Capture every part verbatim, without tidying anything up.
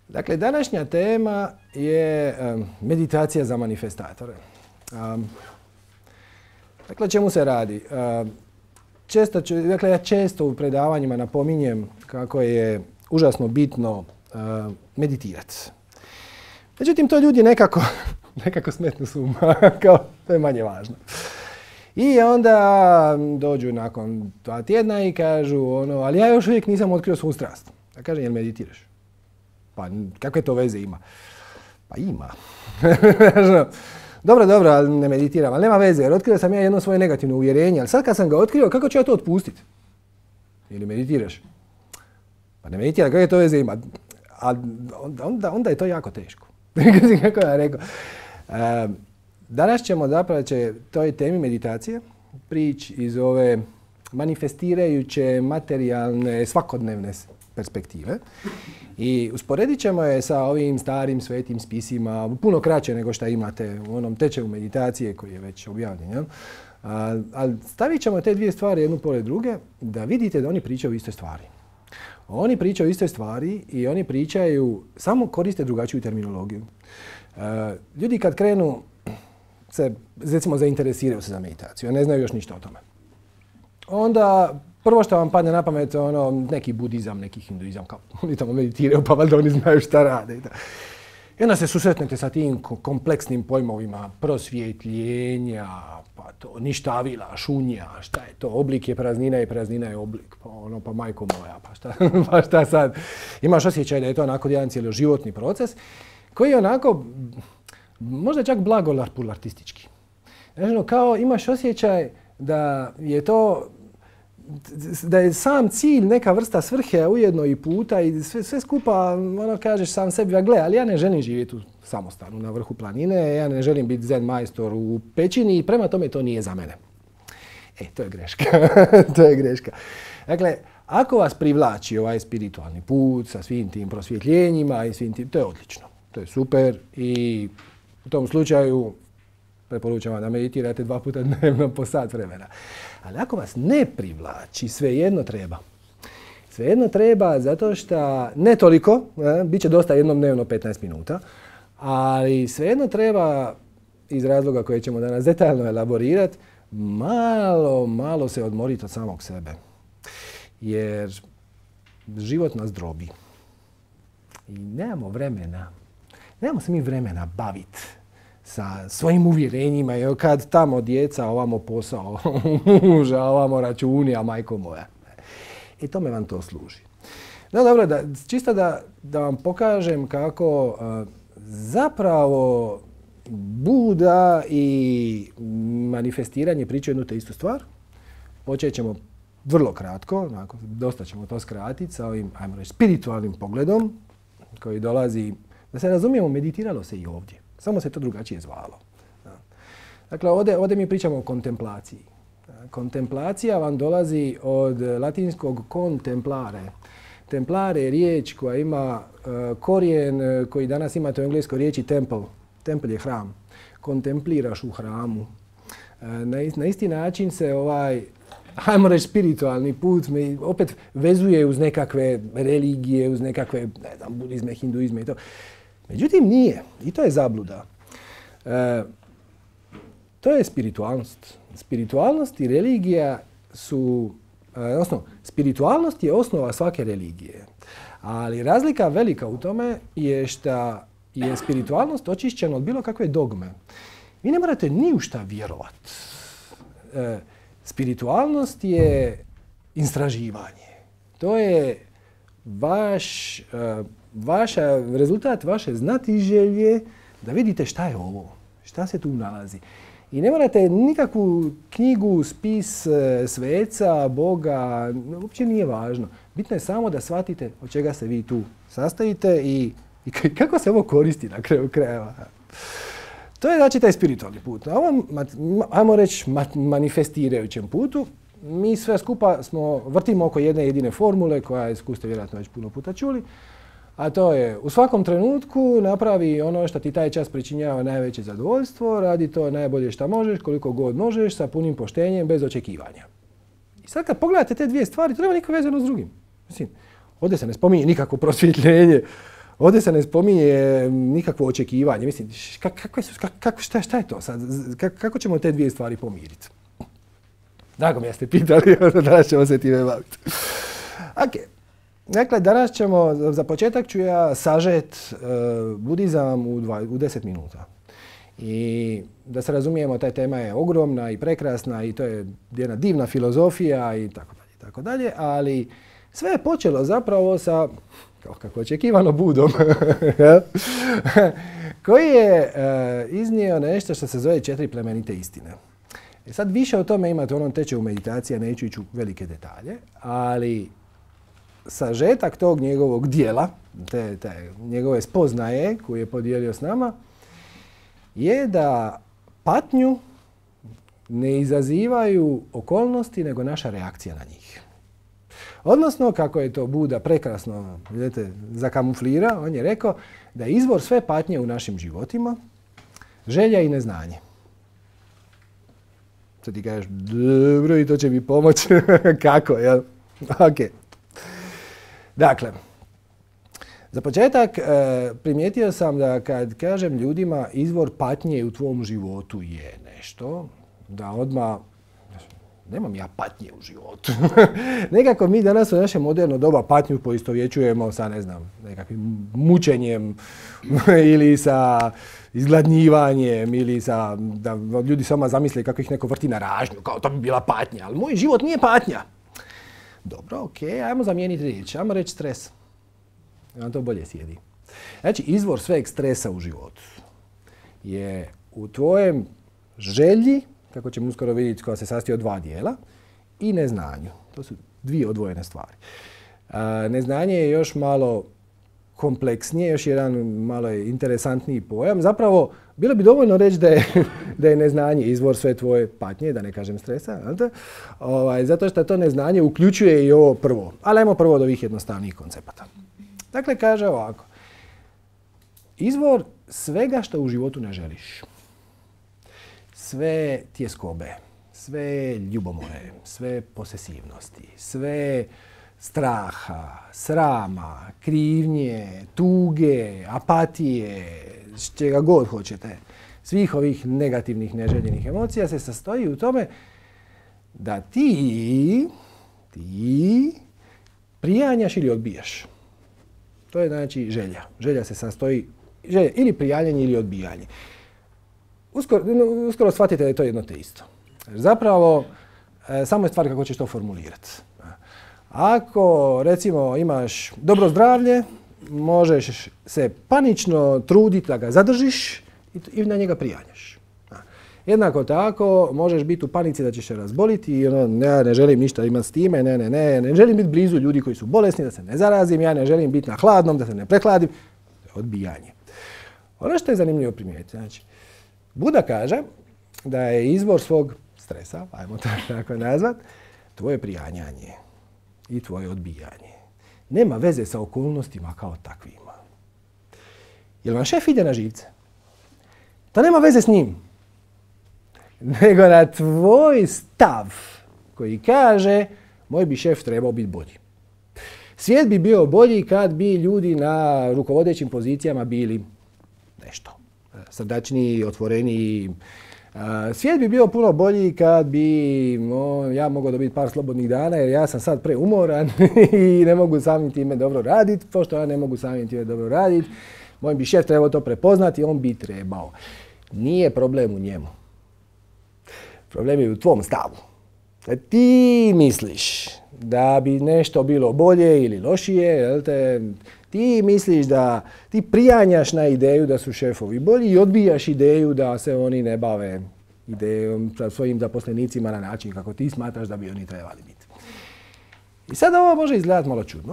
Dakle, današnja tema je um, meditacija za manifestatore. Um, dakle, o čemu se radi? Um, često, dakle, ja često u predavanjima napominjem kako je užasno bitno uh, meditirati. Međutim, to ljudi nekako, nekako smetnu s uma, kao to je manje važno. I onda dođu nakon dva tjedna i kažu ono, ali ja još uvijek nisam otkrio svu strast. Ja kažem, jel meditiraš? Pa kakve to veze ima? Pa ima. Dobro, dobro, ali ne meditiram, ali nema veze, jer otkrio sam ja jedno svoje negativno uvjerenje, ali sad kad sam ga otkrio, kako ću ja to otpustiti? Ili meditiraš? Pa ne meditira, kakve to veze ima? A onda, onda je to jako teško. Kako ja rekao. E, danas ćemo zapravo će toj temi meditacije prići iz ove manifestirajuće materijalne svakodnevne perspektive. I usporedit ćemo je sa ovim starim svetim spisima, puno kraće nego što imate u onom tečaju meditacije koji je već objavljen. Jel? A, ali stavit ćemo te dvije stvari jednu pored druge da vidite da oni pričaju o istoj stvari. Oni pričaju o istoj stvari i oni pričaju, samo koriste drugačiju terminologiju. E, ljudi kad krenu se, recimo, zainteresiraju se za meditaciju, a ne znaju još ništa o tome. Onda prvo što vam padne na pamet je ono, neki budizam, neki hinduizam, kao oni tamo meditiraju pa valjda oni znaju šta rade. I onda se susretnete sa tim kompleksnim pojmovima prosvjetljenja, pa to ništavila, šunja, šta je to, oblik je praznina i praznina je oblik, pa ono, pa majko moja, pa šta, pa šta sad. Imaš osjećaj da je to onako jedan cjeloživotni proces koji je onako, možda čak blagolartistički. Znači, kao imaš osjećaj da je to, da je sam cilj neka vrsta svrhe, ujedno i puta i sve, sve skupa, ono kažeš sam sebi, a gle, ali ja ne želim živjeti u samostanu na vrhu planine, ja ne želim biti zen majstor u pećini i prema tome to nije za mene. E, to je greška. To je greška. Dakle, ako vas privlači ovaj spiritualni put sa svim tim prosvjetljenjima i svim tim, to je odlično. To je super i u tom slučaju preporučam vam da meditirate dva puta dnevno po sat vremena. Ali ako vas ne privlači, svejedno treba. Svejedno treba zato što, ne toliko, eh, bit će dosta jednom dnevno petnaest minuta, ali svejedno treba, iz razloga koje ćemo danas detaljno elaborirati, malo, malo se odmoriti od samog sebe. Jer život nas drobi. I nemamo vremena, nemamo se mi vremena baviti sa svojim uvjerenjima, jer kad tamo djeca, ovamo posao, muža, ovamo računi, a majko moja. I tome vam to služi. No dobro, da, čisto da, da vam pokažem kako uh, zapravo Buda i manifestiranje pričaju jednu te istu stvar. Počet ćemo vrlo kratko, onako, dosta ćemo to skratiti sa ovim, ajmo reći, spiritualnim pogledom koji dolazi, da se razumijemo, meditiralo se i ovdje. Samo se to drugačije zvalo. Dakle, ovdje, ovdje mi pričamo o kontemplaciji. Kontemplacija vam dolazi od latinskog contemplare. Templare je riječ koja ima uh, korijen koji danas imate u engleskoj riječi temple. Temple je hram. Kontempliraš u hramu. Uh, na, na isti način se ovaj, hajmo reći, spiritualni put me opet vezuje uz nekakve religije, uz nekakve, ne znam, budizme, hinduizme i to. Međutim, nije. I to je zabluda. E, to je spiritualnost. Spiritualnost i religija su, e, odnosno, spiritualnost je osnova svake religije. Ali razlika velika u tome je što je spiritualnost očišćena od bilo kakve dogme. Vi ne morate ni u šta vjerovati. E, spiritualnost je istraživanje. To je vaš... E, Vaša, rezultat vaše znatiželje da vidite šta je ovo, šta se tu nalazi. I ne morate nikakvu knjigu, spis sveca, Boga, uopće nije važno. Bitno je samo da shvatite od čega se vi tu sastojite i, i kako se ovo koristi na kraju krajeva. To je znači taj spiritualni put. Na ovom, ajmo reći, manifestirajućem putu, mi sve skupa smo, vrtimo oko jedne jedine formule koja je, ste vjerojatno već puno puta čuli, a to je u svakom trenutku napravi ono što ti taj čas pričinjava najveće zadovoljstvo, radi to najbolje što možeš, koliko god možeš, sa punim poštenjem, bez očekivanja. I sad kad pogledate te dvije stvari, to nema nikakve vezano s drugim. Mislim, ovdje se ne spominje nikakvo prosvjetljenje, Ovdje se ne spominje nikakvo očekivanje. Mislim, kako, kako, šta, šta je to sad? Kako ćemo te dvije stvari pomiriti? Drago mi je ste pitali, danas ćemo se time baviti. Ok. Dakle, danas ćemo, za početak ću ja sažet uh, budizam u, dva, u deset minuta. I da se razumijemo, ta tema je ogromna i prekrasna i to je jedna divna filozofija i tako dalje, tako dalje, ali sve je počelo zapravo sa, kako očekivano, Budom, koji je uh, iznio nešto što se zove četiri plemenite istine. E sad više o tome imate u onom tečaju meditacija, neću ići u velike detalje, ali sažetak tog njegovog dijela, te, te njegove spoznaje koju je podijelio s nama, je da patnju ne izazivaju okolnosti, nego naša reakcija na njih. Odnosno, kako je to Buda prekrasno, vidite, zakamuflira, on je rekao da je izvor sve patnje u našim životima želja i neznanje. Sad ti kažeš, dobro, i to će mi pomoći. Kako, jel? Ok. Dakle, za početak e, primijetio sam da kad kažem ljudima izvor patnje u tvom životu je nešto, da odmah, nemam ja patnje u životu. Nekako mi danas u naše moderno doba patnju poistovjećujemo sa, ne znam, nekakvim mučenjem ili sa izgladnjivanjem ili sa, da ljudi sama zamisle kako ih neko vrti na ražnju, kao to bi bila patnja, ali moj život nije patnja. Dobro, ok, ajmo zamijeniti riječ, ajmo reći stres. Vam to bolje sjedi. Znači, izvor sveg stresa u životu je u tvojem želji, kako ćemo uskoro vidjeti, koja se sastoji od dva dijela, i neznanju. To su dvije odvojene stvari. A, neznanje je još malo kompleksnije, još jedan malo interesantniji pojam. Zapravo, bilo bi dovoljno reći da je, da je neznanje izvor sve tvoje patnje, da ne kažem stresa, ovaj, zato što to neznanje uključuje i ovo prvo. Ali ajmo prvo od ovih jednostavnijih koncepata. Dakle, kaže ovako. Izvor svega što u životu ne želiš. Sve tjeskobe, sve ljubomore, sve posesivnosti, sve straha, srama, krivnje, tuge, apatije, čega god hoćete. Svih ovih negativnih, neželjenih emocija se sastoji u tome da ti, ti prijanjaš ili odbijaš. To je znači želja. Želja se sastoji želja, ili prijanjanje ili odbijanje. Uskoro, uskoro shvatite da je to jedno te isto. Zapravo, e, samo je stvar kako ćeš to formulirati. Ako, recimo, imaš dobro zdravlje, možeš se panično truditi da ga zadržiš i na njega prijanjaš. Jednako tako, možeš biti u panici da ćeš se razboliti i ono, ne, ne želim ništa imati s time, ne, ne, ne, ne želim biti blizu ljudi koji su bolesni, da se ne zarazim, ja ne želim biti na hladnom, da se ne prehladim. Odbijanje. Ono što je zanimljivo primijetiti, znači, Buda kaže da je izvor svog stresa, ajmo to tako nazvat, tvoje prijanjanje i tvoje odbijanje. Nema veze sa okolnostima kao takvima. Jel vam šef ide na živce? To nema veze s njim. Nego na tvoj stav koji kaže moj bi šef trebao biti bolji. Svijet bi bio bolji kad bi ljudi na rukovodećim pozicijama bili nešto srdačniji, otvoreniji. Svijet bi bio puno bolji kad bi no, ja mogao dobiti par slobodnih dana jer ja sam sad preumoran i ne mogu samim time dobro raditi. Pošto ja ne mogu samim time dobro raditi, moj bi šef trebao to prepoznati, on bi trebao. Nije problem u njemu. Problem je u tvom stavu. Da ti misliš da bi nešto bilo bolje ili lošije, jel te, ti misliš da ti prijanjaš na ideju da su šefovi bolji i odbijaš ideju da se oni ne bave idejom sa svojim zaposlenicima na način kako ti smatraš da bi oni trebali biti. I sad ovo može izgledati malo čudno.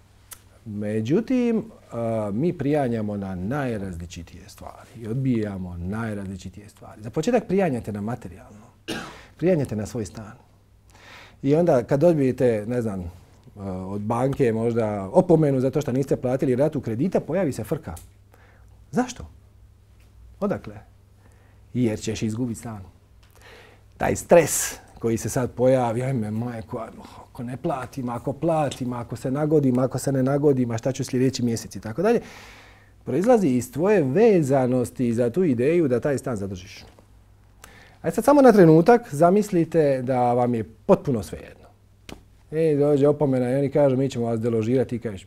Međutim, mi prijanjamo na najrazličitije stvari i odbijamo najrazličitije stvari. Za početak prijanjate na materijalno. Prijanjate na svoj stan. I onda kad odbijete, ne znam, od banke možda opomenu zato što niste platili ratu kredita, pojavi se frka. Zašto? Odakle? Jer ćeš izgubiti stan. Taj stres koji se sad pojavi, ajme majko, ako ne platim, ako platim, ako se nagodim, ako se ne nagodim, a šta ću sljedeći mjesec i tako dalje, proizlazi iz tvoje vezanosti za tu ideju da taj stan zadržiš. Ajde sad samo na trenutak zamislite da vam je potpuno svejedno. E, dođe opomena i oni kažu mi ćemo vas deložirati i kažeš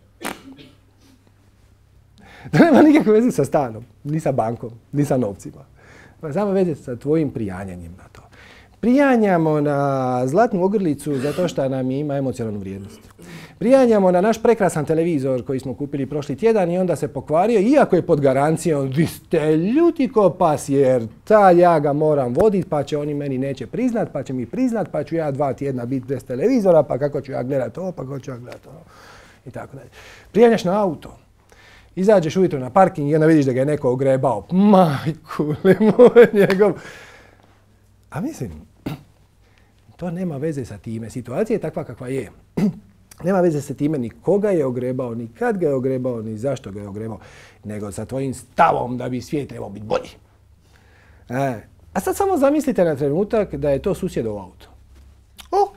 da nema nikakve veze sa stanom, ni sa bankom, ni sa novcima. Pa samo veze sa tvojim prijanjanjem na to. Prijanjamo na zlatnu ogrlicu zato što nam ima emocionalnu vrijednost. Prijanjamo na naš prekrasan televizor koji smo kupili prošli tjedan i onda se pokvario, iako je pod garancijom, vi ste ljuti ko pas jer ta ja ga moram voditi pa će oni meni neće priznat, pa će mi priznat, pa ću ja dva tjedna biti bez televizora, pa kako ću ja gledat to, pa kako ću ja gledat ono i tako dalje. Prijanjaš na auto. Izađeš ujutro na parking i onda vidiš da ga je neko ogrebao. Majku li moj njegov. A mislim, to nema veze sa time. Situacija je takva kakva je. Nema veze sa time ni koga je ogrebao, ni kad ga je ogrebao, ni zašto ga je ogrebao, nego sa tvojim stavom da bi svijet trebao biti bolji. E, a sad samo zamislite na trenutak da je to susjedov auto. O!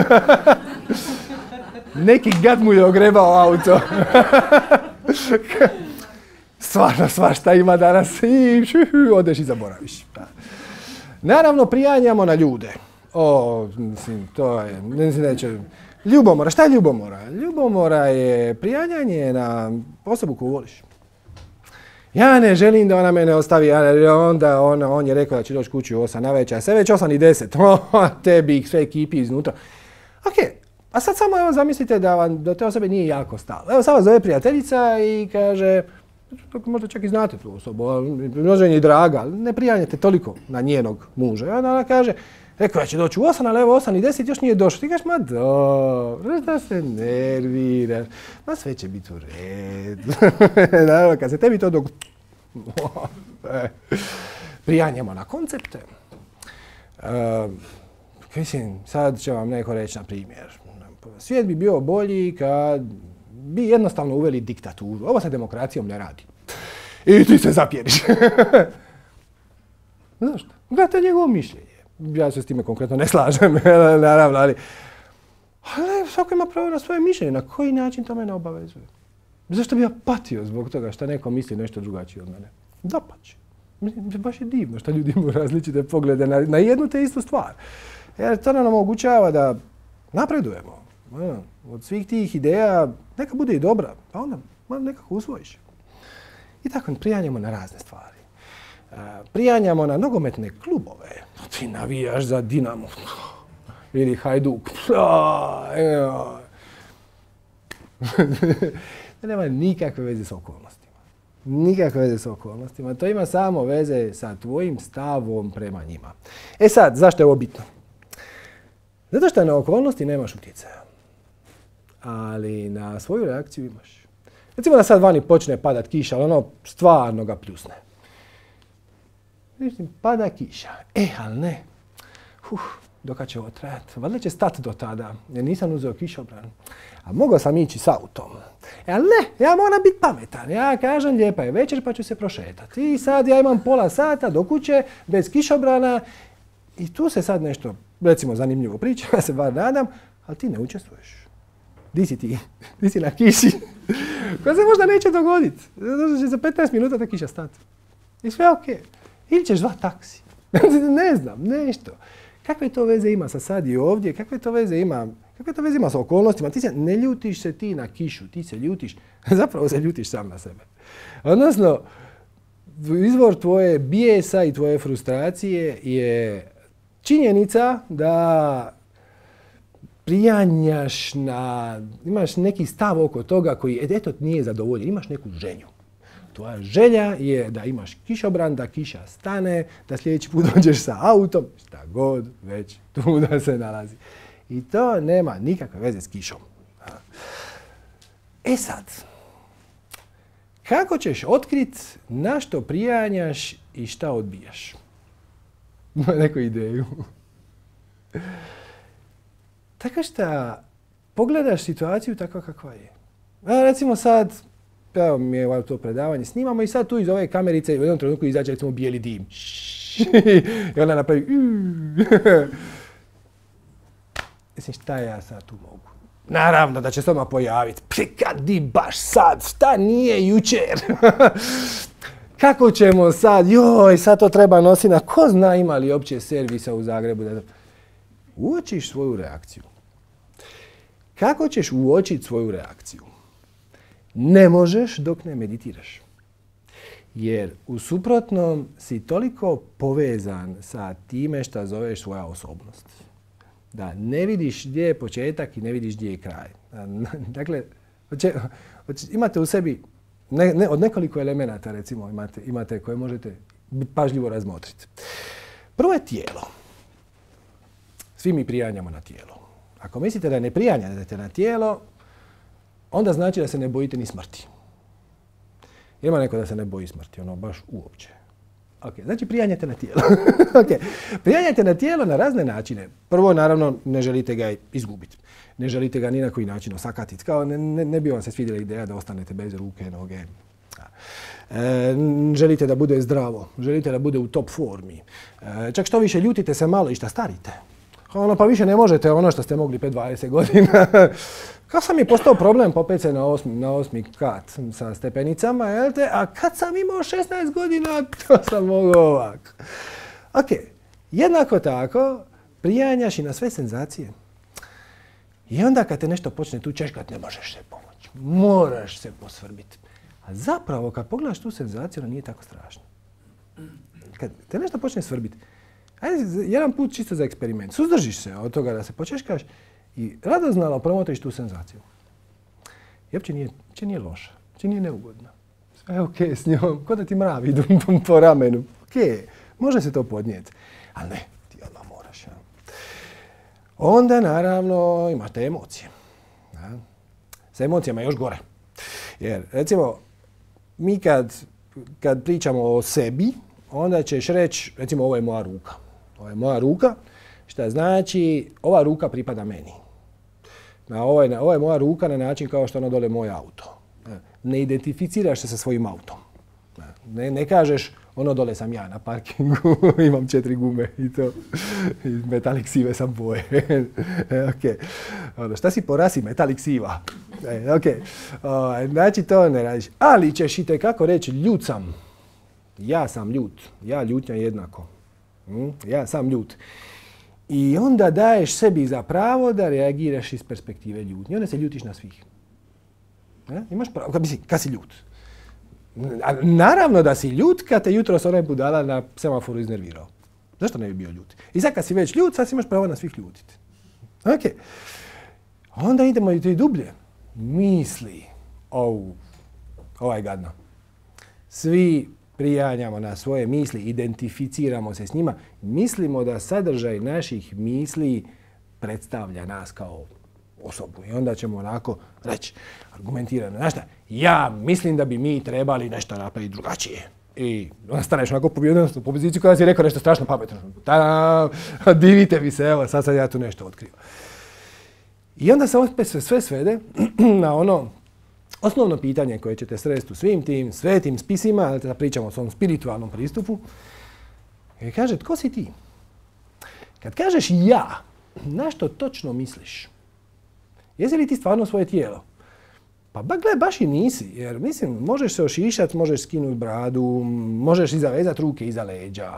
Neki gad mu je ogrebao auto. Stvarno svašta ima danas i odeš i zaboraviš. Naravno, prijanjamo na ljude. O, mislim, to je, mislim da će... Ljubomora, šta je ljubomora? Ljubomora je prijanjanje na osobu koju voliš. Ja ne želim da ona mene ostavi, ja, onda on, on je rekao da će doći kući u osam navečer, a sve već osam i deset. Tebi ih sve ekipi iznutra. Ok, a sad samo evo zamislite da vam do te osobe nije jako stalo. Evo sad vas zove prijateljica i kaže, možda čak i znate tu osobu, možda je i draga, ali ne prijanjate toliko na njenog muža. I onda ona kaže, rekao da će doći u osam, ali evo osam i deset još nije došao. Ti kažeš, ma dobro, da se nerviraš, ma sve će biti u redu. Naravno, kad se tebi to dok... Prijanjamo na koncepte. Uh, mislim, sad će vam neko reći, na primjer, svijet bi bio bolji kad bi jednostavno uveli diktaturu. Ovo sa demokracijom ne radi. I ti se zapjeriš. Zašto? Gledajte njegovo mišljenje. Ja se s time konkretno ne slažem, naravno, ali... Ali svako ima pravo na svoje mišljenje. Na koji način to mene obavezuje? Zašto bi ja patio zbog toga što neko misli nešto drugačije od mene? Dapače. Baš je divno što ljudi imaju različite poglede na, na jednu te istu stvar. Jer to nam omogućava da napredujemo. Od svih tih ideja neka bude i dobra, pa onda nekako usvojiš. I tako prijanjamo na razne stvari. Prijanjamo na nogometne klubove. Ti navijaš za Dinamo ili Hajduk. To nema nikakve veze s okolnostima. Nikakve veze s okolnostima. To ima samo veze sa tvojim stavom prema njima. E sad, zašto je ovo bitno? Zato što na okolnosti nemaš utjecaja. Ali na svoju reakciju imaš. Recimo da sad vani počne padat kiša, ali ono stvarno ga pljusne. Mislim, pada kiša. E, ali ne. Uf, dokad će ovo trajati? Valjda će stati do tada, jer nisam uzeo kišobran. A mogao sam ići s autom. E, ali ne, ja moram biti pametan. Ja kažem, lijepa je večer pa ću se prošetati. I sad ja imam pola sata do kuće, bez kišobrana. I tu se sad nešto, recimo, zanimljivo priča, ja se bar nadam, ali ti ne učestvuješ. Di si ti? Di si na kiši? Koja se možda neće dogoditi. Zato će za petnaest minuta ta kiša stati. I sve okej. Okay. Ili ćeš zvat taksi. Ne znam, nešto. Kakve to veze ima sa sad i ovdje? Kakve to veze ima, kakve to veze ima sa okolnostima? Ti se ne ljutiš se ti na kišu, ti se ljutiš, zapravo se ljutiš sam na sebe. Odnosno, izvor tvoje bijesa i tvoje frustracije je činjenica da prijanjaš na, imaš neki stav oko toga koji, eto, nije zadovoljen, imaš neku želju. Tvoja želja je da imaš kišobran, da kiša stane, da sljedeći put dođeš sa autom, šta god već tu da se nalazi. I to nema nikakve veze s kišom. E sad, kako ćeš otkriti na što prijanjaš i šta odbijaš? Ima neku ideju. Tako što pogledaš situaciju takva kakva je. A recimo sad, evo mi je to predavanje, snimamo i sad tu iz ove kamerice u jednom trenutku izađe recimo bijeli dim. I ona napravi... Mislim, šta ja sad tu mogu? Naravno da će se odmah pojaviti. Kad di baš sad? Šta nije jučer? Kako ćemo sad? Joj, sad to treba nositi. Na ko zna ima li opće servisa u Zagrebu? Uočiš svoju reakciju. Kako ćeš uočiti svoju reakciju? Ne možeš dok ne meditiraš. Jer u suprotnom si toliko povezan sa time što zoveš svoja osobnost. Da ne vidiš gdje je početak i ne vidiš gdje je kraj. Dakle, oće, oće, imate u sebi ne, ne, od nekoliko elemenata, recimo, imate, imate koje možete pažljivo razmotriti. Prvo je tijelo. Svi mi prijanjamo na tijelo. Ako mislite da ne prijanjate na tijelo, onda znači da se ne bojite ni smrti. Ima neko da se ne boji smrti, ono baš uopće. Okay, znači prijanjate na tijelo. okay. Prijanjate na tijelo na razne načine. Prvo, naravno, ne želite ga izgubiti. Ne želite ga ni na koji način osakatiti. Kao ne, ne, ne bi vam se svidjela ideja da ostanete bez ruke, noge. E, želite da bude zdravo. Želite da bude u top formi. E, čak što više, ljutite se malo i šta starite. Ono, pa više ne možete ono što ste mogli pred dvadeset godina. Kao sam mi postao problem popet se na osmi, na osmi kat sa stepenicama, jel te? A kad sam imao šesnaest godina, to sam mogao ovako. Ok, jednako tako prijanjaš i na sve senzacije. I onda kad te nešto počne tu češkat, ne možeš se pomoći. Moraš se posvrbiti. A zapravo kad pogledaš tu senzaciju, ona nije tako strašna. Kad te nešto počne svrbiti, ajde jedan put čisto za eksperiment. Suzdržiš se od toga da se počeškaš i radoznalo promotriš tu senzaciju. I uopće nije, uopće nije loša, uopće nije neugodna. Sve je okej s njom, ko da ti mravi idu po ramenu. Okej, može se to podnijeti, ali ne, ti odmah moraš. Ja. Onda naravno imate emocije. Ja. Sa emocijama je još gore. Jer recimo, mi kad, kad pričamo o sebi, onda ćeš reći, recimo ovo je moja ruka. Ovo je moja ruka, što znači ova ruka pripada meni. Na ovo, je, ovo je moja ruka na način kao što ono dole moj auto. Ne identificiraš se sa svojim autom. Ne, ne kažeš ono dole sam ja na parkingu, imam četiri gume i to. Metalik sive sam boje. okay. Ono, šta si po rasi metalik siva? E, okay. o, znači to ne radiš. Ali ćeš i tekako reći ljut sam. Ja sam ljut. Ja ljutnja jednako. Hm? Ja sam ljut. I onda daješ sebi za pravo da reagiraš iz perspektive ljutnje. Onda se ljutiš na svih. E? Imaš pravo. Mislim, kad si ljut? Naravno da si ljut kad te jutros onaj budala na semaforu iznervirao. Zašto ne bi bio ljut? I sad kad si već ljut, sad si imaš pravo na svih ljutiti. Ok. Onda idemo i dublje. Misli. Oh, ovo je gadno. Svi prijanjamo na svoje misli, identificiramo se s njima, mislimo da sadržaj naših misli predstavlja nas kao osobu. I onda ćemo onako reći, argumentirano, znaš šta, ja mislim da bi mi trebali nešto napraviti drugačije. I onda staneš onako u poziciju kada si rekao nešto strašno pametno. Ta, divite mi se, evo, sad sam ja tu nešto otkrio. I onda se opet sve svede na ono osnovno pitanje koje ćete sresti u svim tim svetim spisima, da pričamo o svom spiritualnom pristupu, je kaže, tko si ti? Kad kažeš ja, na što točno misliš? Jesi li ti stvarno svoje tijelo? Pa ba, gle, baš i nisi, jer mislim, možeš se ošišati, možeš skinuti bradu, možeš i zavezati ruke iza leđa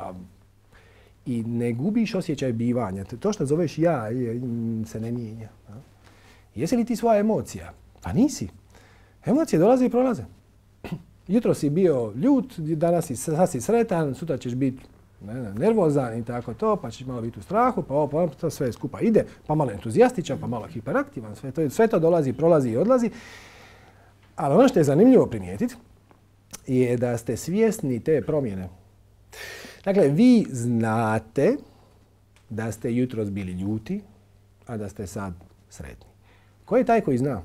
i ne gubiš osjećaj bivanja. To što zoveš ja je, se ne mijenja. Jesi li ti svoja emocija? Pa nisi. Emocije dolaze i prolaze. Jutro si bio ljut, danas si, sad si sretan, sutra ćeš biti ne, nervozan i tako to, pa ćeš malo biti u strahu, pa ovo, pa to sve skupa ide, pa malo entuzijastičan, pa malo hiperaktivan, sve to, sve to dolazi, prolazi i odlazi. Ali ono što je zanimljivo primijetiti je da ste svjesni te promjene. Dakle, vi znate da ste jutros bili ljuti, a da ste sad sretni. Ko je taj koji zna?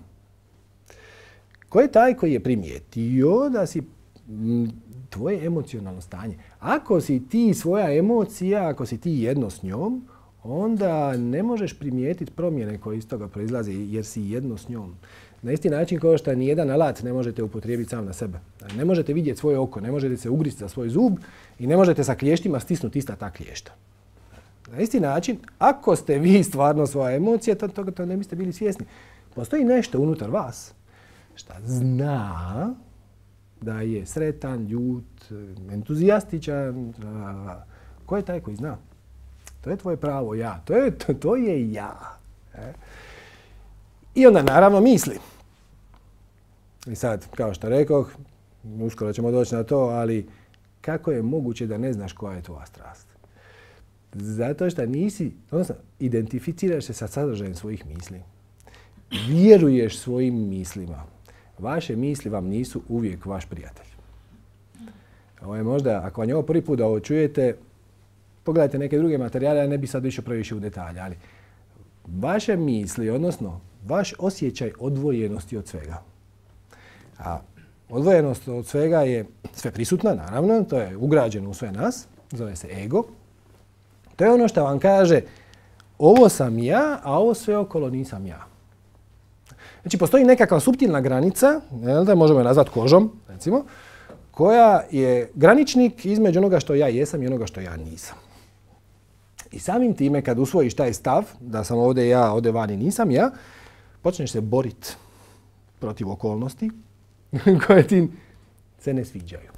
Ko je taj koji je primijetio da si m, tvoje emocionalno stanje? Ako si ti svoja emocija, ako si ti jedno s njom, onda ne možeš primijetiti promjene koje iz toga proizlaze jer si jedno s njom. Na isti način kao što nijedan alat ne možete upotrijebiti sam na sebe. Ne možete vidjeti svoje oko, ne možete se ugristi za svoj zub i ne možete sa klještima stisnuti ista ta klješta. Na isti način, ako ste vi stvarno svoja emocija, to, toga to ne biste bili svjesni. Postoji nešto unutar vas što zna da je sretan, ljut, entuzijastičan. Ko je taj koji zna? To je tvoje pravo ja. To je, to, to je ja. E? I onda naravno misli. I sad, kao što rekoh, uskoro ćemo doći na to, ali kako je moguće da ne znaš koja je tvoja strast? Zato što nisi, odnosno, identificiraš se sa sadržajem svojih misli. Vjeruješ svojim mislima. Vaše misli vam nisu uvijek vaš prijatelj. Ovo je možda, ako vam je ovo prvi put da ovo čujete, pogledajte neke druge materijale, ja ne bi sad išao previše u detalje, ali vaše misli, odnosno vaš osjećaj odvojenosti od svega. A odvojenost od svega je sve prisutna, naravno, to je ugrađeno u sve nas, zove se ego. To je ono što vam kaže ovo sam ja, a ovo sve okolo nisam ja. Znači, postoji nekakva suptilna granica, jel da možemo je nazvati kožom, recimo, koja je graničnik između onoga što ja jesam i onoga što ja nisam. I samim time, kad usvojiš taj stav, da sam ovdje ja, ovdje vani nisam ja, počneš se boriti protiv okolnosti koje ti se ne sviđaju.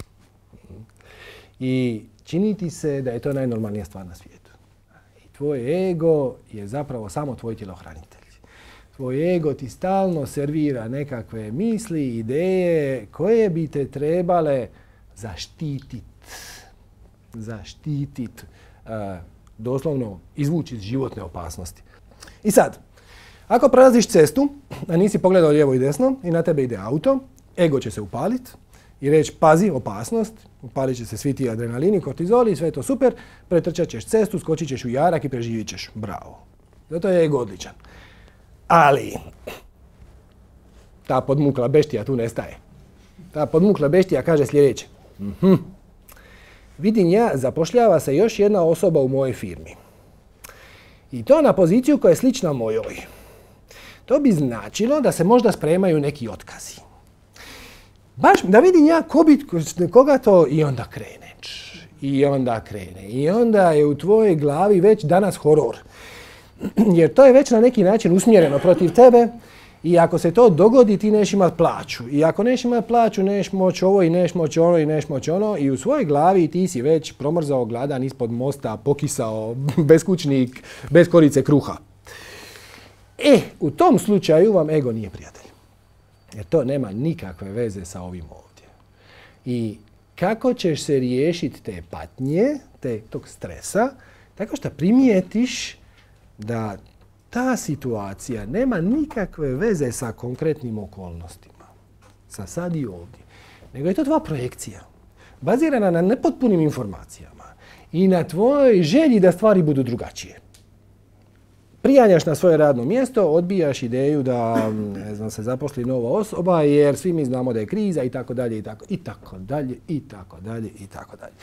I čini ti se da je to najnormalnija stvar na svijetu. I tvoj ego je zapravo samo tvoj tjelohranitelj. Tvoj ego ti stalno servira nekakve misli, ideje koje bi te trebale zaštititi. Zaštititi. Uh, doslovno izvući iz životne opasnosti. I sad, ako prelaziš cestu, a nisi pogledao lijevo i desno i na tebe ide auto, ego će se upaliti i reći pazi, opasnost, upalit će se svi ti adrenalini, kortizoli, sve je to super, pretrčat ćeš cestu, skočit ćeš u jarak i preživit ćeš. Bravo. Zato je ego odličan. Ali, ta podmukla beštija tu nestaje. Ta podmukla beštija kaže sljedeće. Mhm. Vidim ja, zapošljava se još jedna osoba u mojoj firmi. I to na poziciju koja je slična mojoj. To bi značilo da se možda spremaju neki otkazi. Baš da vidim ja ko bi, koga to i onda kreneš. I onda krene. I onda je u tvojoj glavi već danas horor. Jer to je već na neki način usmjereno protiv tebe i ako se to dogodi ti neš imati plaću. I ako neš imati plaću neš moći ovo i neš moći ono i neš moći ono i u svojoj glavi ti si već promrzao, gladan, ispod mosta, pokisao, beskućnik, bez korice kruha. E, u tom slučaju vam ego nije prijatelj. Jer to nema nikakve veze sa ovim ovdje. I kako ćeš se riješiti te patnje, te, tog stresa, tako što primijetiš da ta situacija nema nikakve veze sa konkretnim okolnostima, sa sad i ovdje, nego je to tvoja projekcija, bazirana na nepotpunim informacijama i na tvojoj želji da stvari budu drugačije. Prijanjaš na svoje radno mjesto, odbijaš ideju da ne znam, se zaposli nova osoba jer svi mi znamo da je kriza i tako dalje i tako, i tako dalje i tako dalje i tako dalje.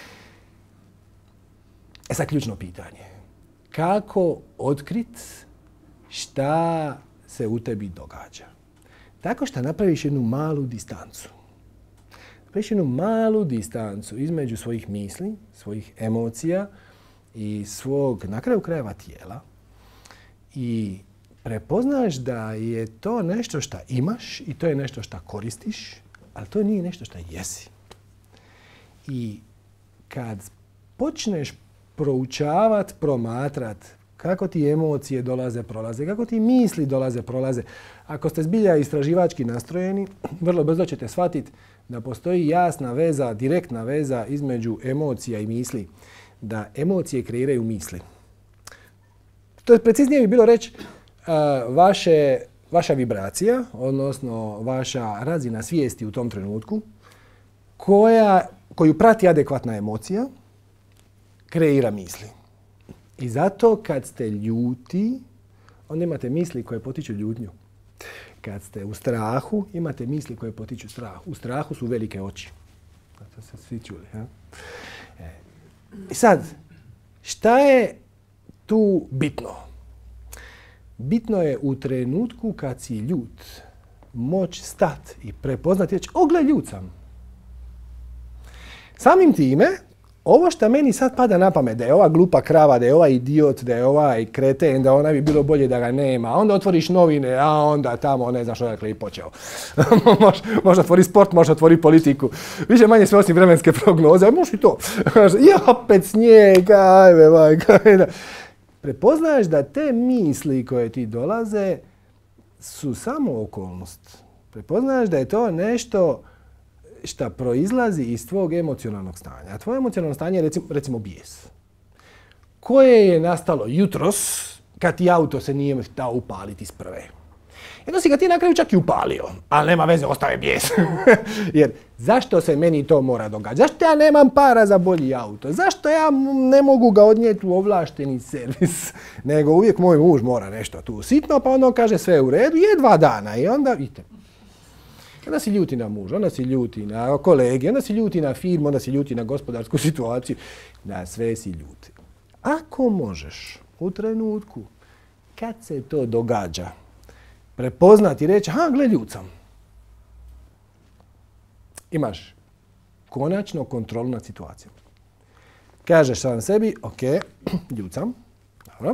E sad ključno pitanje. Kako otkriti šta se u tebi događa? Tako što napraviš jednu malu distancu. Napraviš jednu malu distancu između svojih misli, svojih emocija i svog, na kraju krajeva, tijela. I prepoznaš da je to nešto što imaš i to je nešto što koristiš, ali to nije nešto što jesi. I kad počneš proučavat, promatrat kako ti emocije dolaze, prolaze, kako ti misli dolaze, prolaze. Ako ste zbilja istraživački nastrojeni, vrlo brzo ćete shvatiti da postoji jasna veza, direktna veza između emocija i misli. Da emocije kreiraju misli. To je preciznije bi bilo reći uh, vaše, vaša vibracija, odnosno vaša razina svijesti u tom trenutku, koja, koju prati adekvatna emocija, kreira misli. I zato kad ste ljuti, onda imate misli koje potiču ljutnju. Kad ste u strahu, imate misli koje potiču strah. U strahu su velike oči. To se svi čuli. Ja? E. I sad, šta je tu bitno? Bitno je u trenutku kad si ljut, moć stati i prepoznati i reći, o gle, ljut sam. Samim time, ovo što meni sad pada na pamet, da je ova glupa krava, da je ovaj idiot, da je ovaj kreten, da ona bi bilo bolje da ga nema, onda otvoriš novine, a onda tamo ne znaš odakle i počeo. Možda otvori sport, možda otvori politiku. Više manje sve osim vremenske prognoze, a možeš i to. I opet snijeg, ajme, majka. Prepoznaješ da te misli koje ti dolaze su samo okolnost. Prepoznaješ da je to nešto što proizlazi iz tvog emocionalnog stanja. A tvoje emocionalno stanje je recimo, recimo bijes. Koje je nastalo jutros kad ti auto se nije htao upaliti iz prve. Jedno si ga ti na kraju čak i upalio, ali nema veze, ostao je bijes. Jer zašto se meni to mora događati? Zašto ja nemam para za bolji auto? Zašto ja ne mogu ga odnijeti u ovlašteni servis? Nego uvijek moj muž mora nešto tu sitno, pa ono kaže sve u redu, je dva dana i onda vidite. Onda si ljuti na muža, onda si ljuti na kolege, onda si ljuti na firmu, onda si ljuti na gospodarsku situaciju. Na sve si ljuti. Ako možeš u trenutku kad se to događa prepoznati i reći, aha, gle, ljut sam. Imaš konačno kontrolu nad situacijom. Kažeš sam sebi, ok, ljut sam, dobro.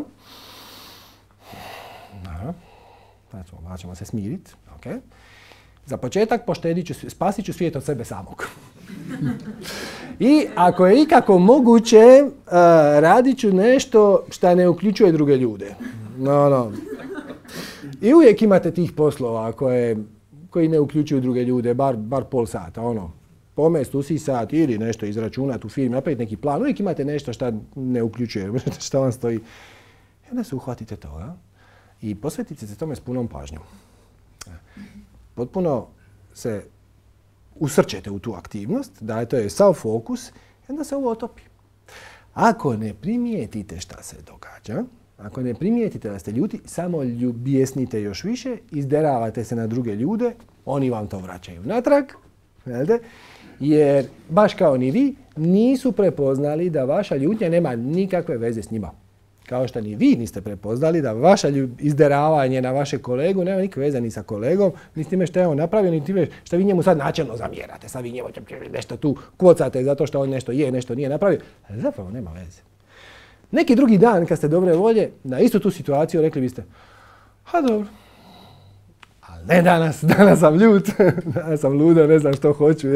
Dobro. Znači, ćemo se smiriti, ok. Za početak poštedit ću, spasit ću svijet od sebe samog. I ako je ikako moguće, uh, radit ću nešto što ne uključuje druge ljude. No, no. I uvijek imate tih poslova koje, koji ne uključuju druge ljude, bar, bar pol sata. Ono, pomest, usi sat ili nešto izračunati u firmi, napraviti neki plan. Uvijek imate nešto što ne uključuje, što vam stoji. I onda se uhvatite toga i posvetite se tome s punom pažnjom. Potpuno se usrčete u tu aktivnost, da to je sav fokus i onda se ovo otopi. Ako ne primijetite šta se događa, ako ne primijetite da ste ljuti, samo bijesnite još više, izderavate se na druge ljude, oni vam to vraćaju natrag, jer baš kao ni vi nisu prepoznali da vaša ljutnja nema nikakve veze s njima. Kao što ni vi niste prepoznali da vaša izderavanje na vaše kolegu nema nikakve veze ni sa kolegom, ni s time što je on napravio, ni time što vi njemu sad načelno zamjerate. Sad vi njemu nešto tu kvocate zato što on nešto je, nešto nije napravio. Ali zapravo nema veze. Neki drugi dan kad ste dobre volje, na istu tu situaciju rekli biste, ha dobro, ali ne danas, danas sam ljut, danas sam luda, ne znam što hoću.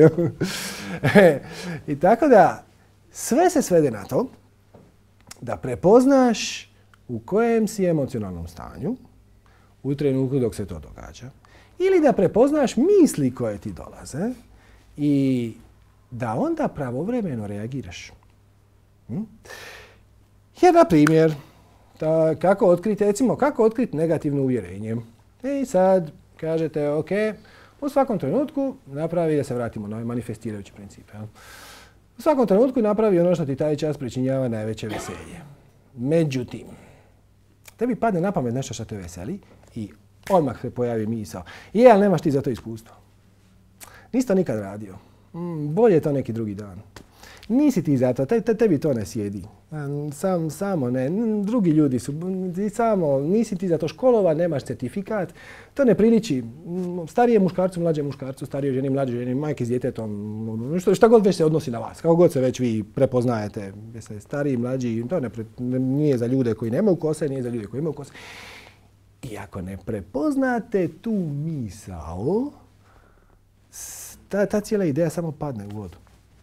I tako da sve se svede na to da prepoznaš u kojem si emocionalnom stanju u trenutku dok se to događa. Ili da prepoznaš misli koje ti dolaze i da onda pravovremeno reagiraš. Hm? Jer, na primjer, da, kako otkriti, recimo, kako otkriti negativno uvjerenje. I sad kažete, ok, u svakom trenutku napravi, da se vratimo na ovaj manifestirajući princip. Ja? U svakom trenutku napravi ono što ti taj čas pričinjava najveće veselje. Međutim, tebi padne na pamet nešto što te veseli i odmah se pojavi misao. Je, ali nemaš ti za to iskustvo. Nisi to nikad radio. Mm, bolje je to neki drugi dan. Nisi ti za to, te, te, tebi to ne sjedi. Sam, samo ne, drugi ljudi su, samo, nisi ti za to školovan, nemaš certifikat. To ne priliči. Starije muškarcu, mlađe muškarcu, starije ženi, mlađe ženi, majke s djetetom, što, šta god već se odnosi na vas, kako god se već vi prepoznajete, jeste stariji, mlađi, to ne, nije za ljude koji nemaju kose, nije za ljude koji imaju kose. I ako ne prepoznate tu misao, ta, ta cijela ideja samo padne u vodu.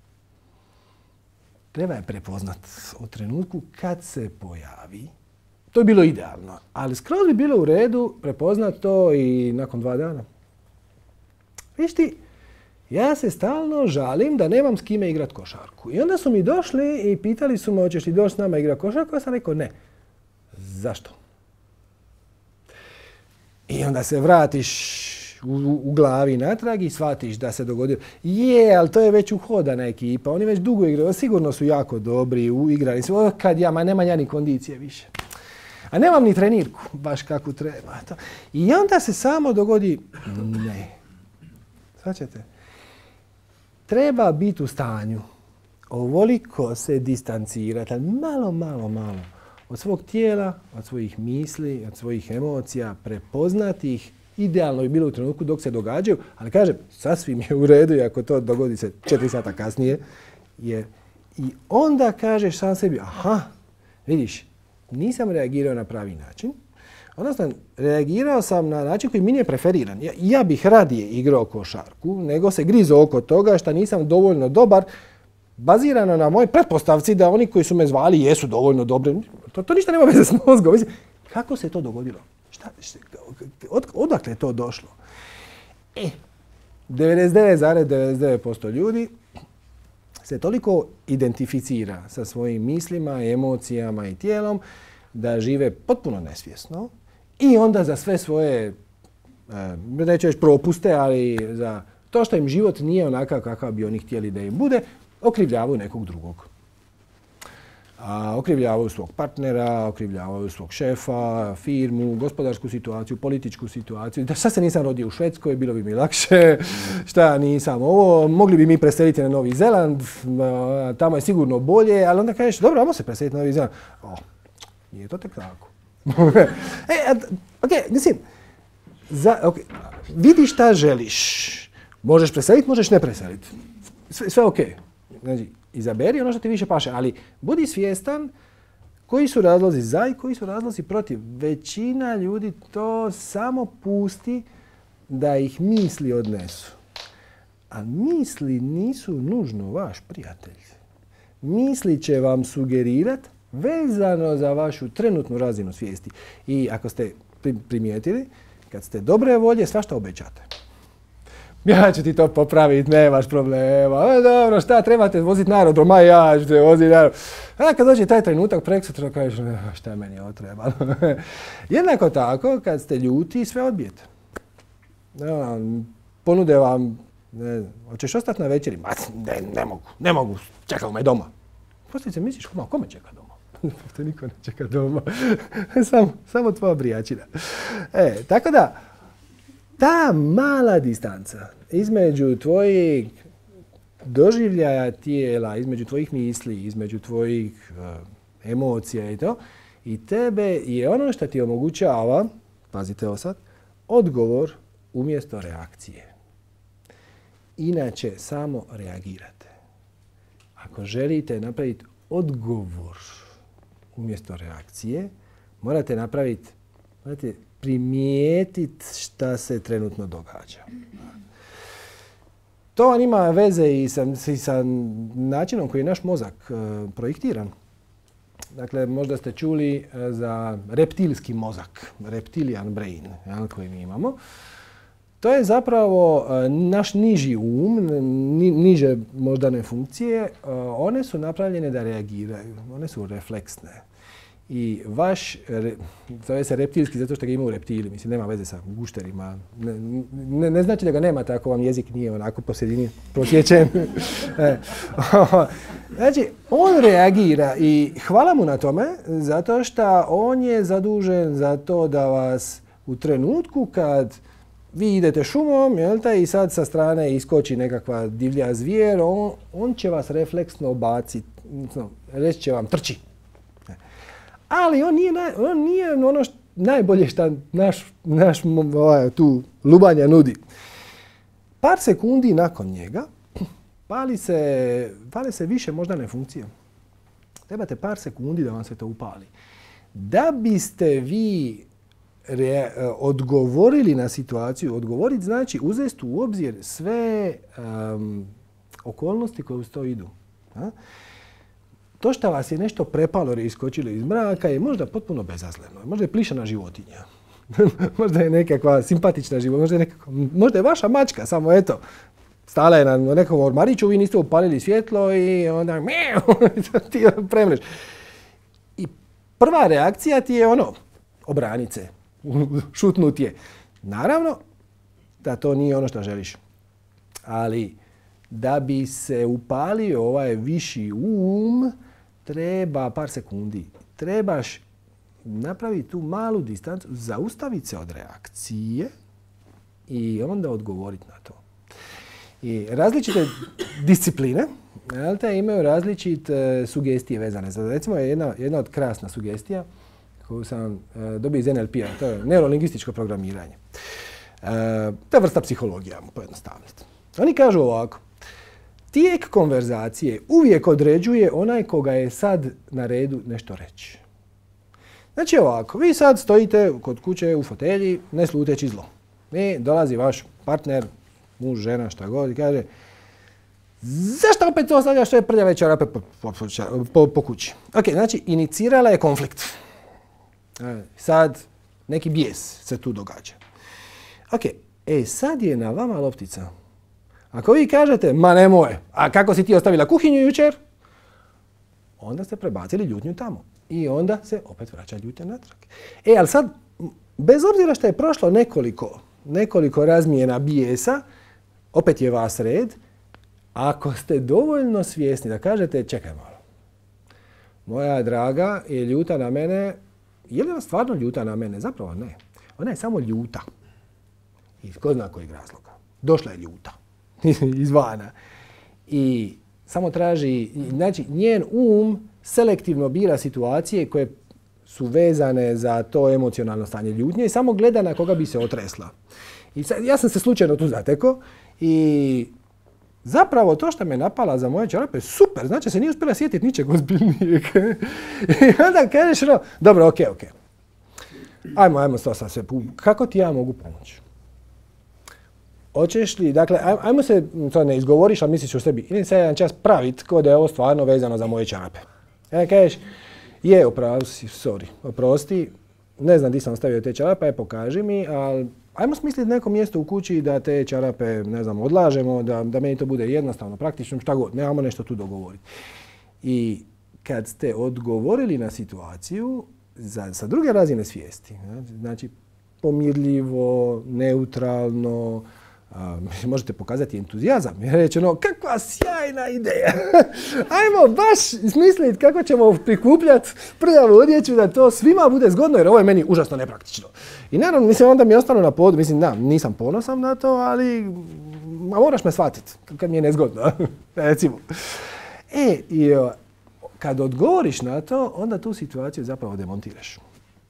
Treba je prepoznat u trenutku kad se pojavi. To je bilo idealno, ali skroz bi bilo u redu prepoznat to i nakon dva dana. Viš ti, ja se stalno žalim da nemam s kime igrat košarku. I onda su mi došli i pitali su me, hoćeš li doći s nama igrat košarku? Ja sam rekao ne. Zašto? I onda se vratiš U, u glavi natrag i shvatiš da se dogodilo. Je, ali to je već uhodana ekipa. Oni već dugo igraju. Sigurno su jako dobri, igrali su. O, kad ja, ma nema ja ni kondicije više. A nemam ni trenirku, baš kako treba. I onda se samo dogodi, ne. Shvaćate? Treba biti u stanju ovoliko se distancirati, ali malo, malo, malo od svog tijela, od svojih misli, od svojih emocija, prepoznati ih. Idealno bi bilo u trenutku dok se događaju, ali kažem, sasvim je u redu i ako to dogodi se četiri sata kasnije, jer I onda kažeš sam sebi, aha, vidiš, nisam reagirao na pravi način. Odnosno, reagirao sam na način koji mi nije preferiran. Ja, ja bih radije igrao košarku, nego se grizo oko toga što nisam dovoljno dobar, bazirano na mojoj pretpostavci da oni koji su me zvali jesu dovoljno dobri. To, to ništa nema veze s mozgom. Mislim, kako se to dogodilo? Šta, šta, od, odakle je to došlo? E, devedeset devet zarez devedeset devet posto ljudi se toliko identificira sa svojim mislima, emocijama i tijelom da žive potpuno nesvjesno i onda za sve svoje, neću reći propuste, ali za to što im život nije onakav kakav bi oni htjeli da im bude, okrivljavaju nekog drugog. A, okrivljavaju svog partnera, okrivljavaju svog šefa, firmu, gospodarsku situaciju, političku situaciju. Da šta se nisam rodio u Švedskoj, bilo bi mi lakše, šta nisam ovo, mogli bi mi preseliti na Novi Zeland, tamo je sigurno bolje, ali onda kažeš, dobro, ajmo se preseliti na Novi Zeland. O, nije to tek tako. e, ok, mislim, za, okay, vidi šta želiš. Možeš preseliti, možeš ne preseliti. Sve, sve ok. Znači, izaberi ono što ti više paše, ali budi svjestan koji su razlozi za i koji su razlozi protiv. Većina ljudi to samo pusti da ih misli odnesu. A misli nisu nužno vaš prijatelj. Misli će vam sugerirati vezano za vašu trenutnu razinu svijesti. I ako ste primijetili, kad ste dobre volje, svašta obećate. Ja ću ti to popraviti, nemaš problema. E, dobro, šta, trebate voziti na aerodrom, a ja ću te voziti na aerodrom. A kad dođe taj trenutak, preksutra kažeš, šta je meni ovo trebalo. Jednako tako, kad ste ljuti, sve odbijete. Ponude vam, ne znam, hoćeš ostati na večeri? Ma, ne, ne mogu, ne mogu, čekaju me doma. Poslije se misliš, ma, ko me čeka doma? To niko ne čeka doma. samo, samo tvoja brijačina. E, tako da, ta mala distanca između tvojih doživljaja tijela, između tvojih misli, između tvojih uh, emocija i to, i tebe je ono što ti omogućava, pazite ovo sad, odgovor umjesto reakcije. Inače, samo reagirate. Ako želite napraviti odgovor umjesto reakcije, morate napraviti, morate primijetiti šta se trenutno događa. To vam ima veze i sa, i sa načinom koji je naš mozak uh, projektiran. Dakle, možda ste čuli uh, za reptilski mozak, reptilian brain, jel, koji mi imamo. To je zapravo uh, naš niži um, ni, niže moždane funkcije. Uh, one su napravljene da reagiraju, one su refleksne. I vaš, zove se reptilski zato što ga ima u reptili, mislim, nema veze sa gušterima. Ne, ne, ne znači da ga nemate ako vam jezik nije onako po sredini prosječen. Znači, on reagira i hvala mu na tome zato što on je zadužen za to da vas u trenutku kad vi idete šumom, jel te, i sad sa strane iskoči nekakva divlja zvijer, on, on će vas refleksno baciti, reći će vam trči. Ali on nije, naj, on nije ono što najbolje što naš, naš ovaj, tu lubanja nudi. Par sekundi nakon njega pali se, pali se više moždane funkcije. Trebate par sekundi da vam se to upali. Da biste vi re, odgovorili na situaciju, odgovoriti znači uzeti u obzir sve um, okolnosti koje uz to idu. A? To što vas je nešto prepalo ili iskočilo iz mraka je možda potpuno bezazleno. Možda je plišana životinja. Možda je nekakva simpatična životinja. Možda je, nekakva, možda je vaša mačka, samo eto. Stala je na nekom ormariću, vi niste upalili svjetlo i onda ti premreš. I prva reakcija ti je ono, obranit se, šutnut je. Naravno da to nije ono što želiš. Ali da bi se upalio ovaj viši um, treba par sekundi. Trebaš napraviti tu malu distancu, zaustaviti se od reakcije i onda odgovoriti na to. I različite discipline te, imaju različite sugestije vezane. Recimo, jedna, jedna od krasna sugestija koju sam uh, dobio iz N L P-a, to je neurolingvističko programiranje. Uh, to je vrsta psihologije, pojednostavnosti. Oni kažu ovako. tijek konverzacije uvijek određuje onaj koga je sad na redu nešto reći. Znači ovako, vi sad stojite kod kuće u fotelji, ne sluteći zlo. I dolazi vaš partner, muž, žena, šta god, i kaže: zašto opet to ostavljaš sve prljave čarape po, po, po, po kući? Ok, znači inicirala je konflikt. Sad neki bijes se tu događa. Ok, e sad je na vama loptica. Ako vi kažete: ma nemoj, a kako si ti ostavila kuhinju jučer? Onda ste prebacili ljutnju tamo. I onda se opet vraća ljutnja natrag. E, ali sad, bez obzira što je prošlo nekoliko, nekoliko razmijena bijesa, opet je vas red. Ako ste dovoljno svjesni da kažete: čekaj malo, moja draga je ljuta na mene. Je li ona stvarno ljuta na mene? Zapravo ne. Ona je samo ljuta. Iz ko zna kojeg razloga. Došla je ljuta. Izvana. I samo traži, znači njen um selektivno bira situacije koje su vezane za to emocionalno stanje ljutnje i samo gleda na koga bi se otresla. I sad, ja sam se slučajno tu zatekao i zapravo to što me napala za moje čarape, super, znači se nije uspjela sjetiti ničeg ozbiljnijeg. I onda kažeš, no, dobro, ok, ok. Ajmo, ajmo to sad sve. Kako ti ja mogu pomoći? Hoćeš li, dakle, ajmo se, to ne izgovoriš, ali misliš u sebi, idem se jedan čas pravit kao da je ovo stvarno vezano za moje čarape. Ja kažeš: je, opravi si, sorry, oprosti, ne znam di sam stavio te čarape, pokaži mi, ali ajmo smisliti neko mjesto u kući da te čarape, ne znam, odlažemo, da, da meni to bude jednostavno, praktično, šta god, nemamo nešto tu dogovoriti. I kad ste odgovorili na situaciju za, sa druge razine svijesti, znači pomirljivo, neutralno, a, možete pokazati entuzijazam i reći: no, kakva sjajna ideja! Ajmo baš smisliti kako ćemo prikupljati prljavu odjeću da to svima bude zgodno, jer ovo je meni užasno nepraktično. I naravno, mislim, onda mi ostanu na podu, mislim, da, nisam ponosan na to, ali ma, moraš me shvatiti kad mi je nezgodno, recimo. E, i kad odgovoriš na to, onda tu situaciju zapravo demontiraš.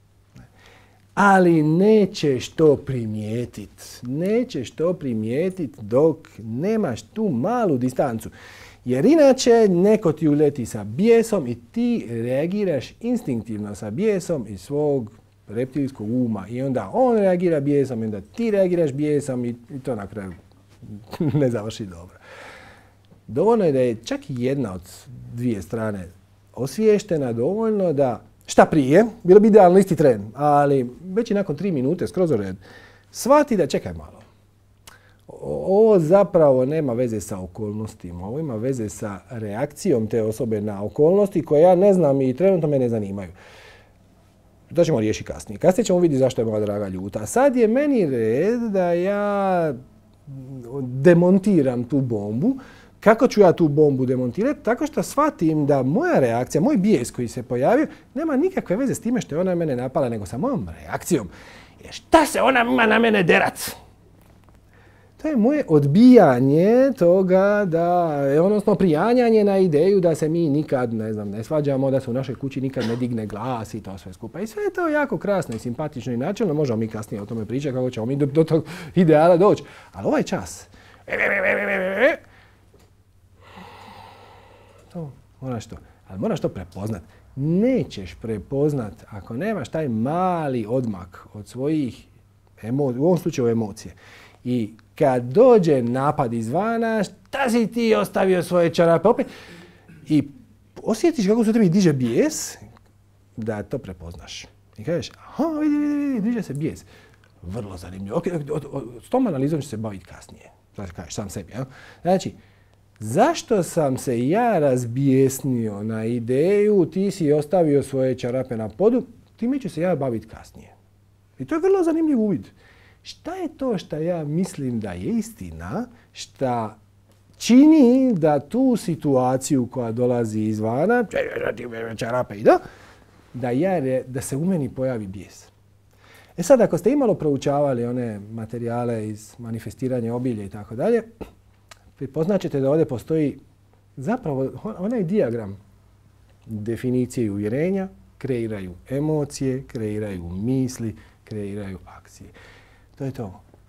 Ali nećeš to primijetit. Nećeš to primijetit dok nemaš tu malu distancu. Jer inače neko ti uleti sa bijesom i ti reagiraš instinktivno sa bijesom iz svog reptilskog uma. I onda on reagira bijesom i onda ti reagiraš bijesom i, i to na kraju ne završi dobro. Dovoljno je da je čak i jedna od dvije strane osviještena dovoljno da šta prije, bilo bi idealno isti tren, ali već i nakon tri minute, skroz u red, shvati da čekaj malo. Ovo zapravo nema veze sa okolnostima, ovo ima veze sa reakcijom te osobe na okolnosti koje ja ne znam i trenutno me ne zanimaju. To ćemo riješiti kasnije. Kasnije ćemo vidjeti zašto je moja draga ljuta. Sad je meni red da ja demontiram tu bombu. Kako ću ja tu bombu demontirati? Tako što shvatim da moja reakcija, moj bijes koji se pojavio, nema nikakve veze s time što je ona mene napala, nego sa mojom reakcijom. Jer šta se ona ima na mene derat? To je moje odbijanje toga da, odnosno prijanjanje na ideju da se mi nikad, ne znam, ne svađamo, da se u našoj kući nikad ne digne glas i to sve skupa. I sve je to jako krasno i simpatično i načelno. Možemo mi kasnije o tome pričati kako ćemo mi do, do tog ideala doći. Ali ovaj čas, to, moraš to, ali moraš to prepoznat. Nećeš prepoznat ako nemaš taj mali odmak od svojih emocija, u ovom slučaju emocije. I kad dođe napad izvana, šta si ti ostavio svoje čarape opet? I osjetiš kako se u tebi diže bijes, da to prepoznaš. I kažeš, aha, vidi, vidi, vidi, diže se bijes. Vrlo zanimljivo. Okay, od, od, s tom analizom ću se baviti kasnije. Znači, kažeš sam sebi. Ja? Znači, zašto sam se ja razbijesnio na ideju, ti si ostavio svoje čarape na podu, time ću se ja baviti kasnije. I to je vrlo zanimljiv uvid. Šta je to što ja mislim da je istina, šta čini da tu situaciju koja dolazi izvana, čarape i da, da, ja, da se u meni pojavi bijes. E sad, ako ste imalo proučavali one materijale iz manifestiranja obilja i tako dalje, prepoznaćete da ovdje postoji zapravo onaj dijagram definicije i uvjerenja, kreiraju emocije, kreiraju misli, kreiraju akcije. To je to.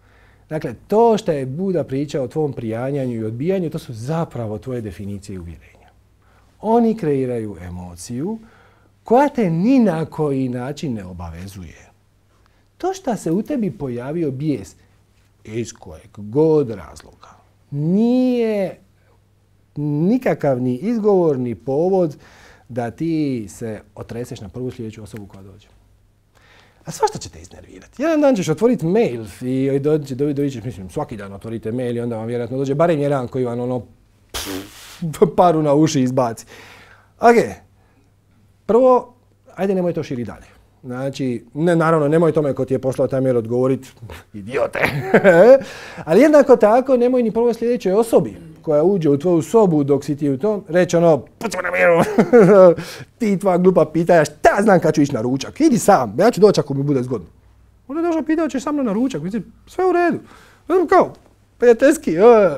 Dakle, to što je Buda pričao o tvom prijanjanju i odbijanju, to su zapravo tvoje definicije i uvjerenja. Oni kreiraju emociju koja te ni na koji način ne obavezuje. To što se u tebi pojavio bijes iz kojeg god razloga nije nikakav ni izgovor ni povod da ti se otreseš na prvu sljedeću osobu koja dođe. A svašta će te iznervirati. Jedan dan ćeš otvoriti mail i doći, doći ćeš, mislim, svaki dan otvorite mail i onda vam vjerojatno dođe barem jedan koji vam ono paru na uši izbaci. Ok, prvo, ajde nemoj to širi dalje. Znači, ne, naravno, nemoj tome ko ti je poslao taj mail odgovoriti, idiote. Ali jednako tako, nemoj ni prvo sljedećoj osobi koja uđe u tvoju sobu dok si ti u tom, reći ono, pucam na miru, ti tvoja glupa pitanja, šta znam kad ću ići na ručak, idi sam, ja ću doći ako mi bude zgodno. Onda došao pitao ćeš sa mnom na ručak, mislim, sve u redu. Kao, prijateljski,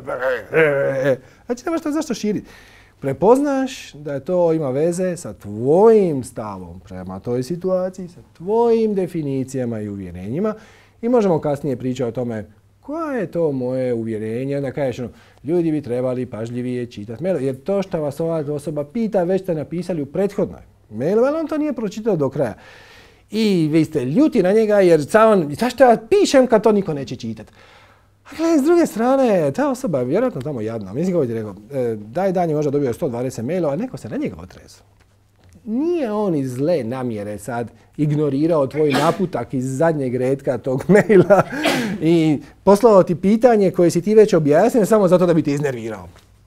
znači nemaš to zašto širiti. Prepoznaš da to ima veze sa tvojim stavom prema toj situaciji, sa tvojim definicijama i uvjerenjima i možemo kasnije pričati o tome koja je to moje uvjerenje, onda kažeš ono, ljudi bi trebali pažljivije čitati mail, jer to što vas ova osoba pita već ste napisali u prethodnoj mailu, ali on to nije pročitao do kraja. I vi ste ljuti na njega jer on, zašto ja pišem kad to niko neće čitati. A gledaj, s druge strane, ta osoba je vjerojatno tamo jadna. Mislim kako ti rekao, daj dan je možda dobio sto dvadeset mailova, a neko se na njega otrezo. Nije on iz zle namjere sad ignorirao tvoj naputak iz zadnjeg retka tog maila i poslao ti pitanje koje si ti već objasnio samo zato da bi te iznervirao.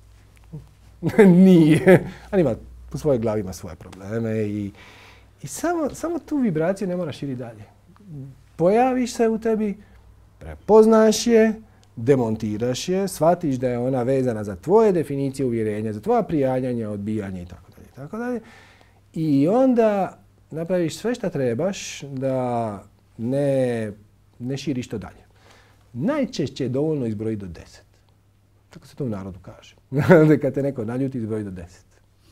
Nije. On ima u svojoj glavi ima svoje probleme i, i samo, samo tu vibraciju ne moraš širiti dalje. Pojaviš se u tebi, prepoznaš je, demontiraš je, shvatiš da je ona vezana za tvoje definicije uvjerenja, za tvoja prijanjanja, odbijanja i tako dalje, tako dalje. I onda napraviš sve što trebaš da ne, ne širiš to dalje. Najčešće je dovoljno izbrojiti do deset. Tako se to u narodu kaže. Kad te neko naljuti, izbroji do deset.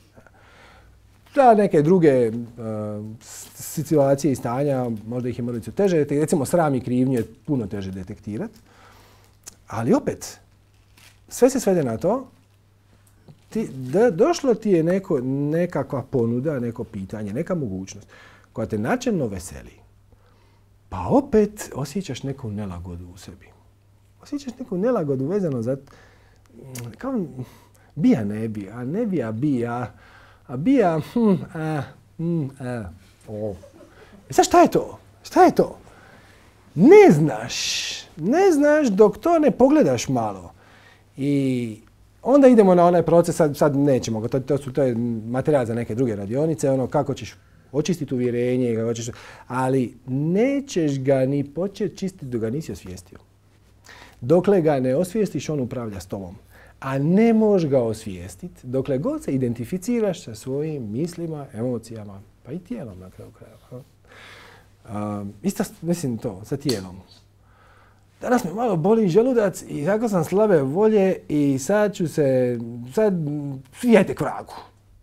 Da, neke druge uh, situacije i stanja, možda ih je malo teže, recimo sram i krivnju je puno teže detektirati. Ali opet, sve se svede na to, ti, da, došlo ti je neko, nekakva ponuda, neko pitanje, neka mogućnost koja te načelno veseli. Pa opet osjećaš neku nelagodu u sebi. Osjećaš neku nelagodu vezano za, kao bija ne bi, a ne bi, a bija, a bija, hm, a, hm, a, o. I sad šta je to? Šta je to? Ne znaš, ne znaš dok to ne pogledaš malo. I onda idemo na onaj proces, sad, sad nećemo, to, to, su, to je materijal za neke druge radionice, ono kako ćeš očistiti uvjerenje, kako ćeš, ali nećeš ga ni početi čistiti dok ga nisi osvijestio. Dokle ga ne osvijestiš, on upravlja s tobom. A ne možeš ga osvijestiti dokle god se identificiraš sa svojim mislima, emocijama, pa i tijelom na kraju krajeva. Uh, isto, mislim to, sa tijelom. Danas me malo boli želudac i tako sam slabe volje i sad ću se, sad svijete k vragu.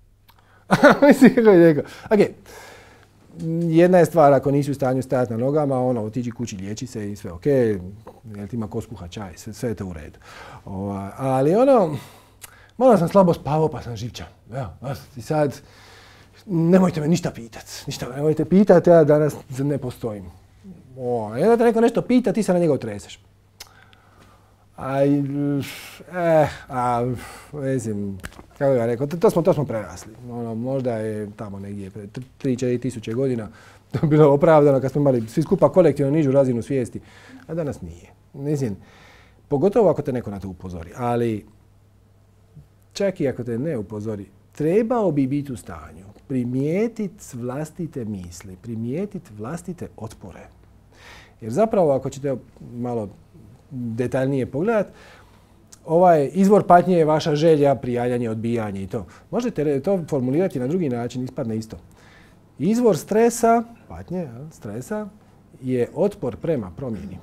Mislim kako je rekao. Ok, jedna je stvar ako nisi u stanju stajati na nogama, ono, otiđi kući, liječi se i sve ok, jer ti ima ko skuha čaj, sve, sve je to u redu. O, ali ono, malo sam slabo spavao pa sam živčan. Evo, i sad, nemojte me ništa pitat, ništa nemojte pitat, ja danas ne postojim. O, jedna te neko nešto pita, ti se na njega otreseš. Aj, eh, a, mislim, kako ga rekao, to smo, to smo prerasli. Ono, možda je tamo negdje pre tri četiri tisuće godina to bilo opravdano kad smo imali svi skupa kolektivno nižu razinu svijesti, a danas nije. Mislim, pogotovo ako te neko na to upozori, ali čak i ako te ne upozori, trebao bi biti u stanju primijetiti vlastite misli, primijetiti vlastite otpore. Jer zapravo ako ćete malo detaljnije pogledati, ovaj izvor patnje je vaša želja, prijanjanje, odbijanje i to. Možete to formulirati na drugi način, ispadne isto. Izvor stresa, patnje, stresa, je otpor prema promjeni.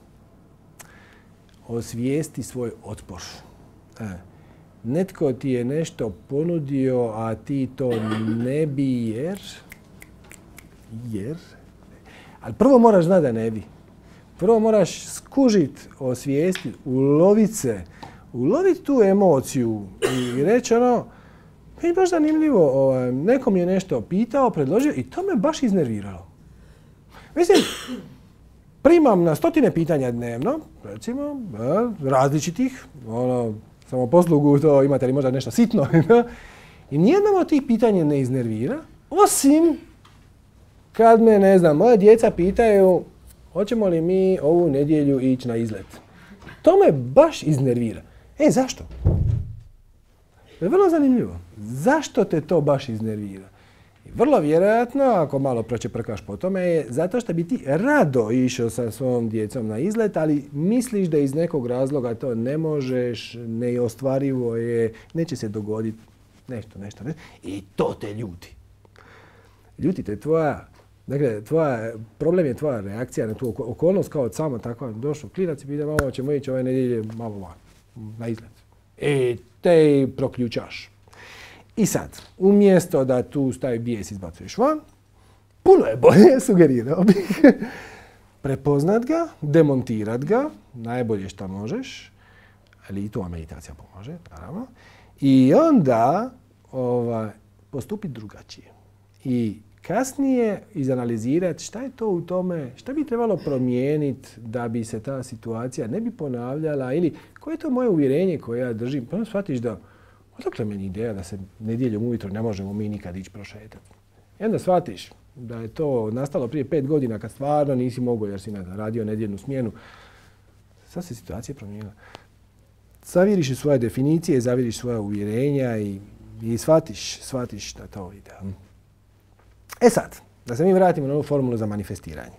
Osvijesti svoj otpor. E. Netko ti je nešto ponudio, a ti to ne bi jer... Jer... Ali prvo moraš znati da ne bi. Prvo moraš skužit, osvijestiti, ulovit se, ulovit tu emociju i reći ono, meni je baš zanimljivo, ovaj, neko mi je nešto pitao, predložio i to me baš iznerviralo. Mislim, primam na stotine pitanja dnevno, recimo, različitih, ono, samo poslugu, to imate li možda nešto sitno, i nijednom od tih pitanja ne iznervira, osim kad me, ne znam, moja djeca pitaju hoćemo li mi ovu nedjelju ići na izlet. To me baš iznervira. E, zašto? To je vrlo zanimljivo. Zašto te to baš iznervira? I vrlo vjerojatno, ako malo pročeprkaš po tome, je zato što bi ti rado išao sa svojom djecom na izlet, ali misliš da iz nekog razloga to ne možeš, neostvarivo je, neće se dogoditi, nešto, nešto, nešto. I to te ljuti. Ljuti te tvoja, dakle, tvoja, problem je tvoja reakcija na tu okolnost kao samo tako došao klinac i pita mamo ćemo ići ove nedjelje malo van, na izlet. I te proključaš. I sad, umjesto da tu stavi bijes izbacuješ van, puno je bolje, sugerirao bih, prepoznat ga, demontirat ga, najbolje što možeš, ali i tu meditacija pomože, naravno, i onda ovaj, postupiti drugačije. I kasnije izanalizirati šta je to u tome, šta bi trebalo promijeniti da bi se ta situacija ne bi ponavljala ili koje je to moje uvjerenje koje ja držim. Pa onda shvatiš da odakle meni ideja da se nedjeljom ujutro ne možemo mi nikad ići prošetati. I onda shvatiš da je to nastalo prije pet godina kad stvarno nisi mogao jer si radio nedjeljnu smjenu. Sad se situacija promijenila. Zaviriš svoje definicije, zaviriš svoja uvjerenja i, i shvatiš, shvatiš da to ide. E sad, da se mi vratimo na ovu formulu za manifestiranje.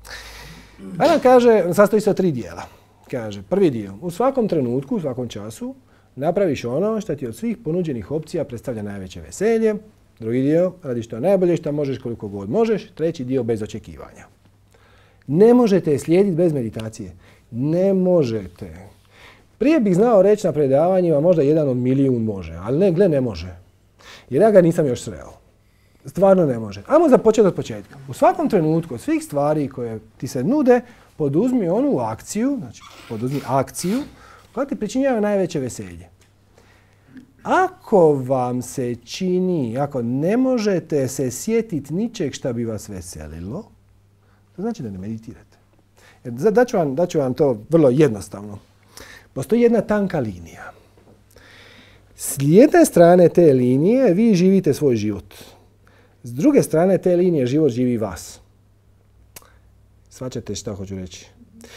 Ona kaže, sastoji se od tri dijela. Kaže, prvi dio, u svakom trenutku, u svakom času, napraviš ono što ti od svih ponuđenih opcija predstavlja najveće veselje. Drugi dio, radiš to najbolje što možeš koliko god možeš. Treći dio, bez očekivanja. Ne možete je slijediti bez meditacije. Ne možete. Prije bih znao reći na predavanjima možda jedan od milijun može, ali ne, gle, ne može. Jer ja ga nisam još sreo. Stvarno ne može. Ajmo započeti od početka. U svakom trenutku od svih stvari koje ti se nude, poduzmi onu akciju, znači poduzmi akciju koja ti pričinjava najveće veselje. Ako vam se čini, ako ne možete se sjetiti ničeg što bi vas veselilo, to znači da ne meditirate. Daću vam, daću vam to vrlo jednostavno. Postoji jedna tanka linija. S jedne strane te linije vi živite svoj život. S druge strane te linije život živi vas. Shvaćate što hoću reći?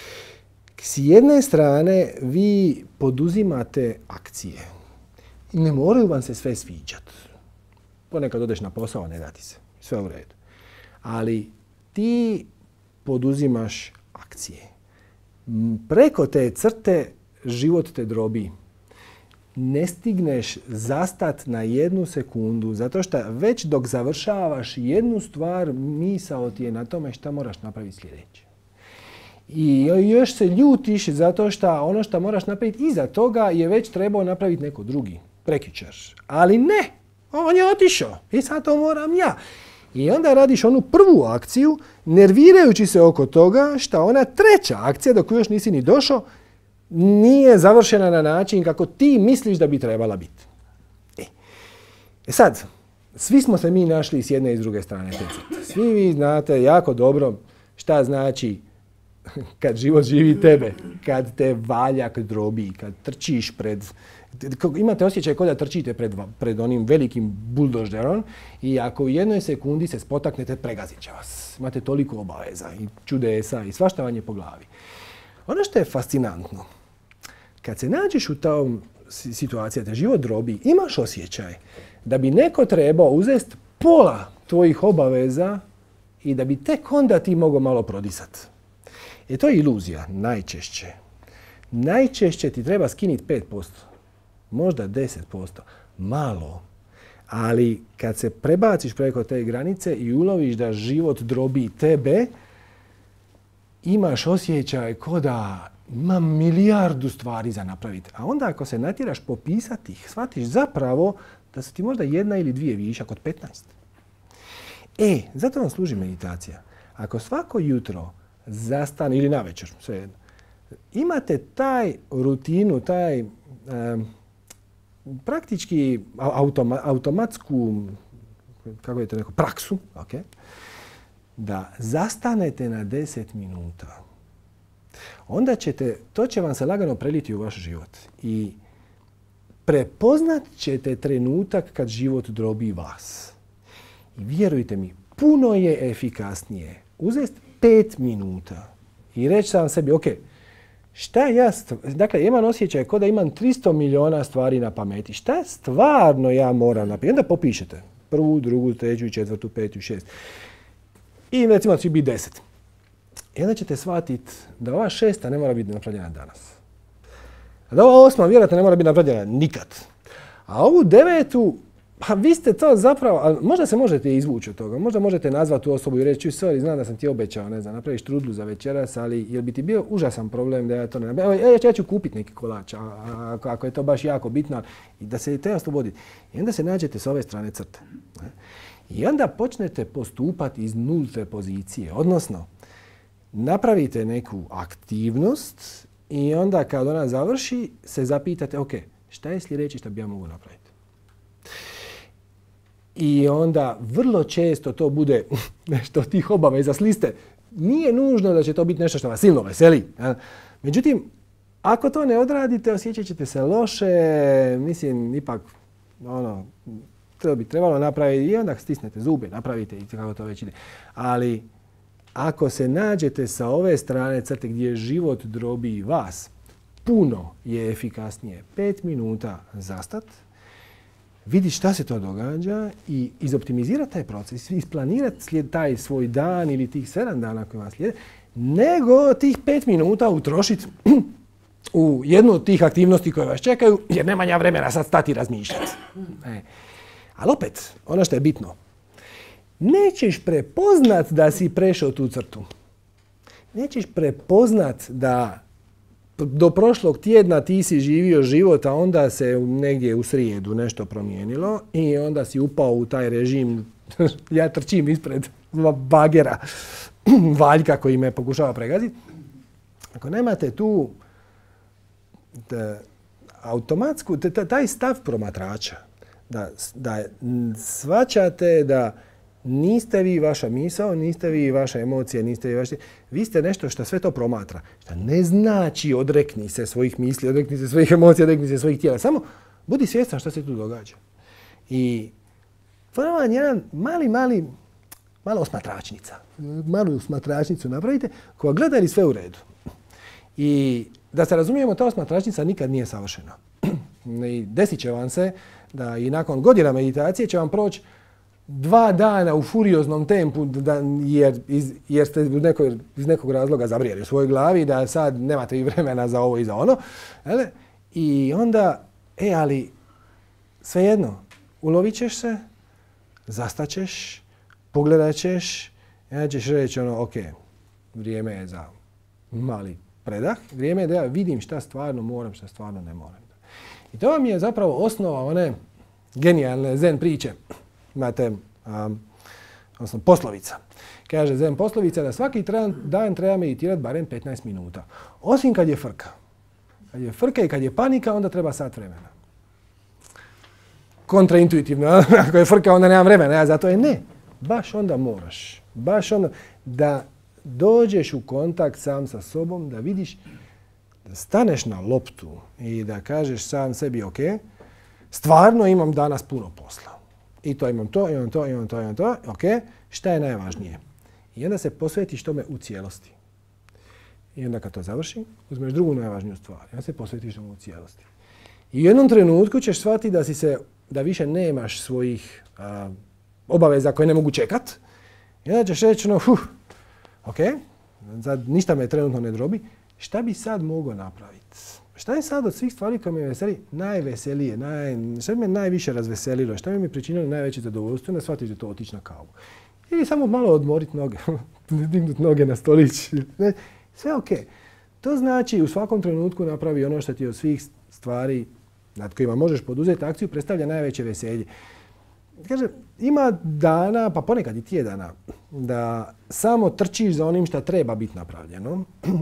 S jedne strane vi poduzimate akcije. I ne moraju vam se sve sviđati. Ponekad odeš na posao, ne da ti se. Sve u redu. Ali ti poduzimaš akcije. Preko te crte život te drobi. Ne stigneš zastat na jednu sekundu, zato što već dok završavaš jednu stvar, misao ti je na tome šta moraš napraviti sljedeće. I još se ljutiš zato što ono što moraš napraviti iza toga je već trebao napraviti neko drugi, prekjučer. Ali ne, on je otišao i sad to moram ja. I onda radiš onu prvu akciju, nervirajući se oko toga što ona treća akcija, do koje još nisi ni došao, nije završena na način kako ti misliš da bi trebala biti. E. e sad, svi smo se mi našli s jedne i s druge strane te crte. Svi vi znate jako dobro šta znači kad život živi tebe, kad te valjak drobi, kad trčiš pred... Imate osjećaj kao da trčite pred, pred onim velikim buldožerom i ako u jednoj sekundi se spotaknete, pregazit će vas. Imate toliko obaveza i čudesa i svašta vam je po glavi. Ono što je fascinantno, kad se nađeš u tom situaciji, te život drobi, imaš osjećaj da bi neko trebao uzeti pola tvojih obaveza i da bi tek onda ti mogao malo prodisati. E to je iluzija, najčešće. Najčešće ti treba skiniti pet posto, možda deset posto, malo. Ali kad se prebaciš preko te granice i uloviš da život drobi tebe, imaš osjećaj ko da ima milijardu stvari za napraviti. A onda ako se natjeraš popisati ih, shvatiš zapravo da su ti možda jedna ili dvije višak od petnaest. E, zato vam služi meditacija. Ako svako jutro zastane, ili navečer, svejedno. Imate taj rutinu, taj um, praktički automa, automatsku, kako je to neko, praksu, okay, da zastanete na deset minuta. Onda ćete, to će vam se lagano preliti u vaš život. I prepoznat ćete trenutak kad život drobi vas. I vjerujte mi, puno je efikasnije uzeti pet minuta i reći sam sebi, ok, šta ja, dakle imam osjećaj kao da imam tristo milijuna stvari na pameti. Šta stvarno ja moram napraviti? Onda popišete prvu, drugu, treću, četvrtu, petu, šest. I recimo će biti deset. I onda ćete shvatiti da ova šesta ne mora biti napravljena danas. A da ova osma vjerojatno ne mora biti napravljena nikad. A ovu devetu, pa vi ste to zapravo, ali možda se možete izvući od toga. Možda možete nazvati tu osobu i reći, sorry, znam da sam ti obećao, ne znam, napraviš trudlu za večeras, ali jel bi ti bio užasan problem da ja to ne napravim? Evo, ja ću kupiti neki kolač, a, a, ako je to baš jako bitno, i da se te osloboditi. I onda se nađete s ove strane crte. I onda počnete postupati iz nulte pozicije, odnosno napravite neku aktivnost i onda kad ona završi se zapitate, ok, šta je sljedeće što bi ja mogu napraviti? I onda vrlo često to bude nešto od tih obaveza s liste. Nije nužno da će to biti nešto što vas silno veseli. Međutim, ako to ne odradite, osjećat ćete se loše, mislim, ipak, ono, to bi trebalo napraviti i onda stisnete zube, napravite i kako to već ide. Ali ako se nađete sa ove strane crte gdje život drobi vas, puno je efikasnije pet minuta zastat, vidi šta se to događa i izoptimizirati taj proces, isplanirati slijed taj svoj dan ili tih sedam dana koji vam slijede, nego tih pet minuta utrošiti u jednu od tih aktivnosti koje vas čekaju, jer nema ja vremena sad stati i razmišljati. E. Ali opet, ono što je bitno, nećeš prepoznat da si prešao tu crtu. Nećeš prepoznat da do prošlog tjedna ti si živio život, a onda se negdje u srijedu nešto promijenilo i onda si upao u taj režim, ja trčim ispred bagera Valjka koji me pokušava pregaziti. Ako nemate tu da, automatsku, taj stav promatrača, da, da shvaćate da niste vi vaša misao, niste vi vaša emocija, niste vi vaši... Vi ste nešto što sve to promatra. Što ne znači odrekni se svojih misli, odrekni se svojih emocija, odrekni se svojih tijela. Samo budi svjestan što se tu događa. I to je vam jedan mali, mali, mala osmatračnica. Malu osmatračnicu napravite koja gleda li sve u redu. I da se razumijemo, ta osmatračnica nikad nije savršena. I desit će vam se da i nakon godina meditacije će vam proći dva dana u furioznom tempu da, jer, iz, jer ste nekoj, iz nekog razloga zabrijali u svojoj glavi da sad nemate i vremena za ovo i za ono. Ele? I onda, e, ali svejedno, ulovit ćeš se, zastaćeš, pogledat ćeš i onda ćeš reći ono, ok, vrijeme je za mali predah, vrijeme je da ja vidim šta stvarno moram, šta stvarno ne moram. I to vam je zapravo osnova one genijalne zen priče. Imate um, odnosno poslovica. Kaže zen poslovica da svaki dan treba meditirati barem petnaest minuta. Osim kad je frka. Kad je frka i kad je panika, onda treba sat vremena. Kontraintuitivno. Ako je frka, onda nemam vremena. Ja zato je ne. Baš onda moraš. Baš onda da dođeš u kontakt sam sa sobom, da vidiš, da staneš na loptu i da kažeš sam sebi, ok, stvarno imam danas puno posla. I to imam to, imam to, imam to, imam to, ok, šta je najvažnije? I onda se posvetiš tome u cijelosti. I onda kad to završi, uzmeš drugu najvažniju stvar. I onda se posvetiš tomu u cijelosti. I u jednom trenutku ćeš shvatiti da si se, da više nemaš svojih a, obaveza koje ne mogu čekat. I onda ćeš reći, no, huh, ok, sad ništa me trenutno ne drobi. Šta bi sad mogao napraviti? Šta je sad od svih stvari koje me veseli najveselije, naj, šta bi me najviše razveselilo, šta bi mi pričinilo najveće zadovoljstvo, onda shvatiti da to otići na kavu. Ili samo malo odmoriti noge, dignuti noge na stolić. Sve ok. To znači u svakom trenutku napravi ono što ti od svih stvari nad kojima možeš poduzeti akciju predstavlja najveće veselje. kaže, ima dana, pa ponekad i tjedana, da samo trčiš za onim što treba biti napravljeno.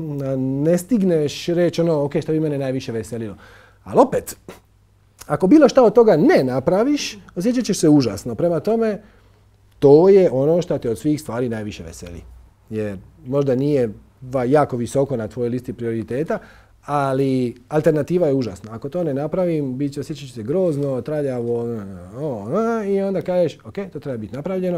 Ne stigneš reći ono, ok, što bi mene najviše veselilo. Ali opet, ako bilo šta od toga ne napraviš, osjećat ćeš se užasno. Prema tome, to je ono što te od svih stvari najviše veseli. Jer možda nije jako visoko na tvojoj listi prioriteta, ali alternativa je užasna. Ako to ne napravim, bit će osjećat se grozno, traljavo, o, o, i onda kažeš, ok, to treba biti napravljeno.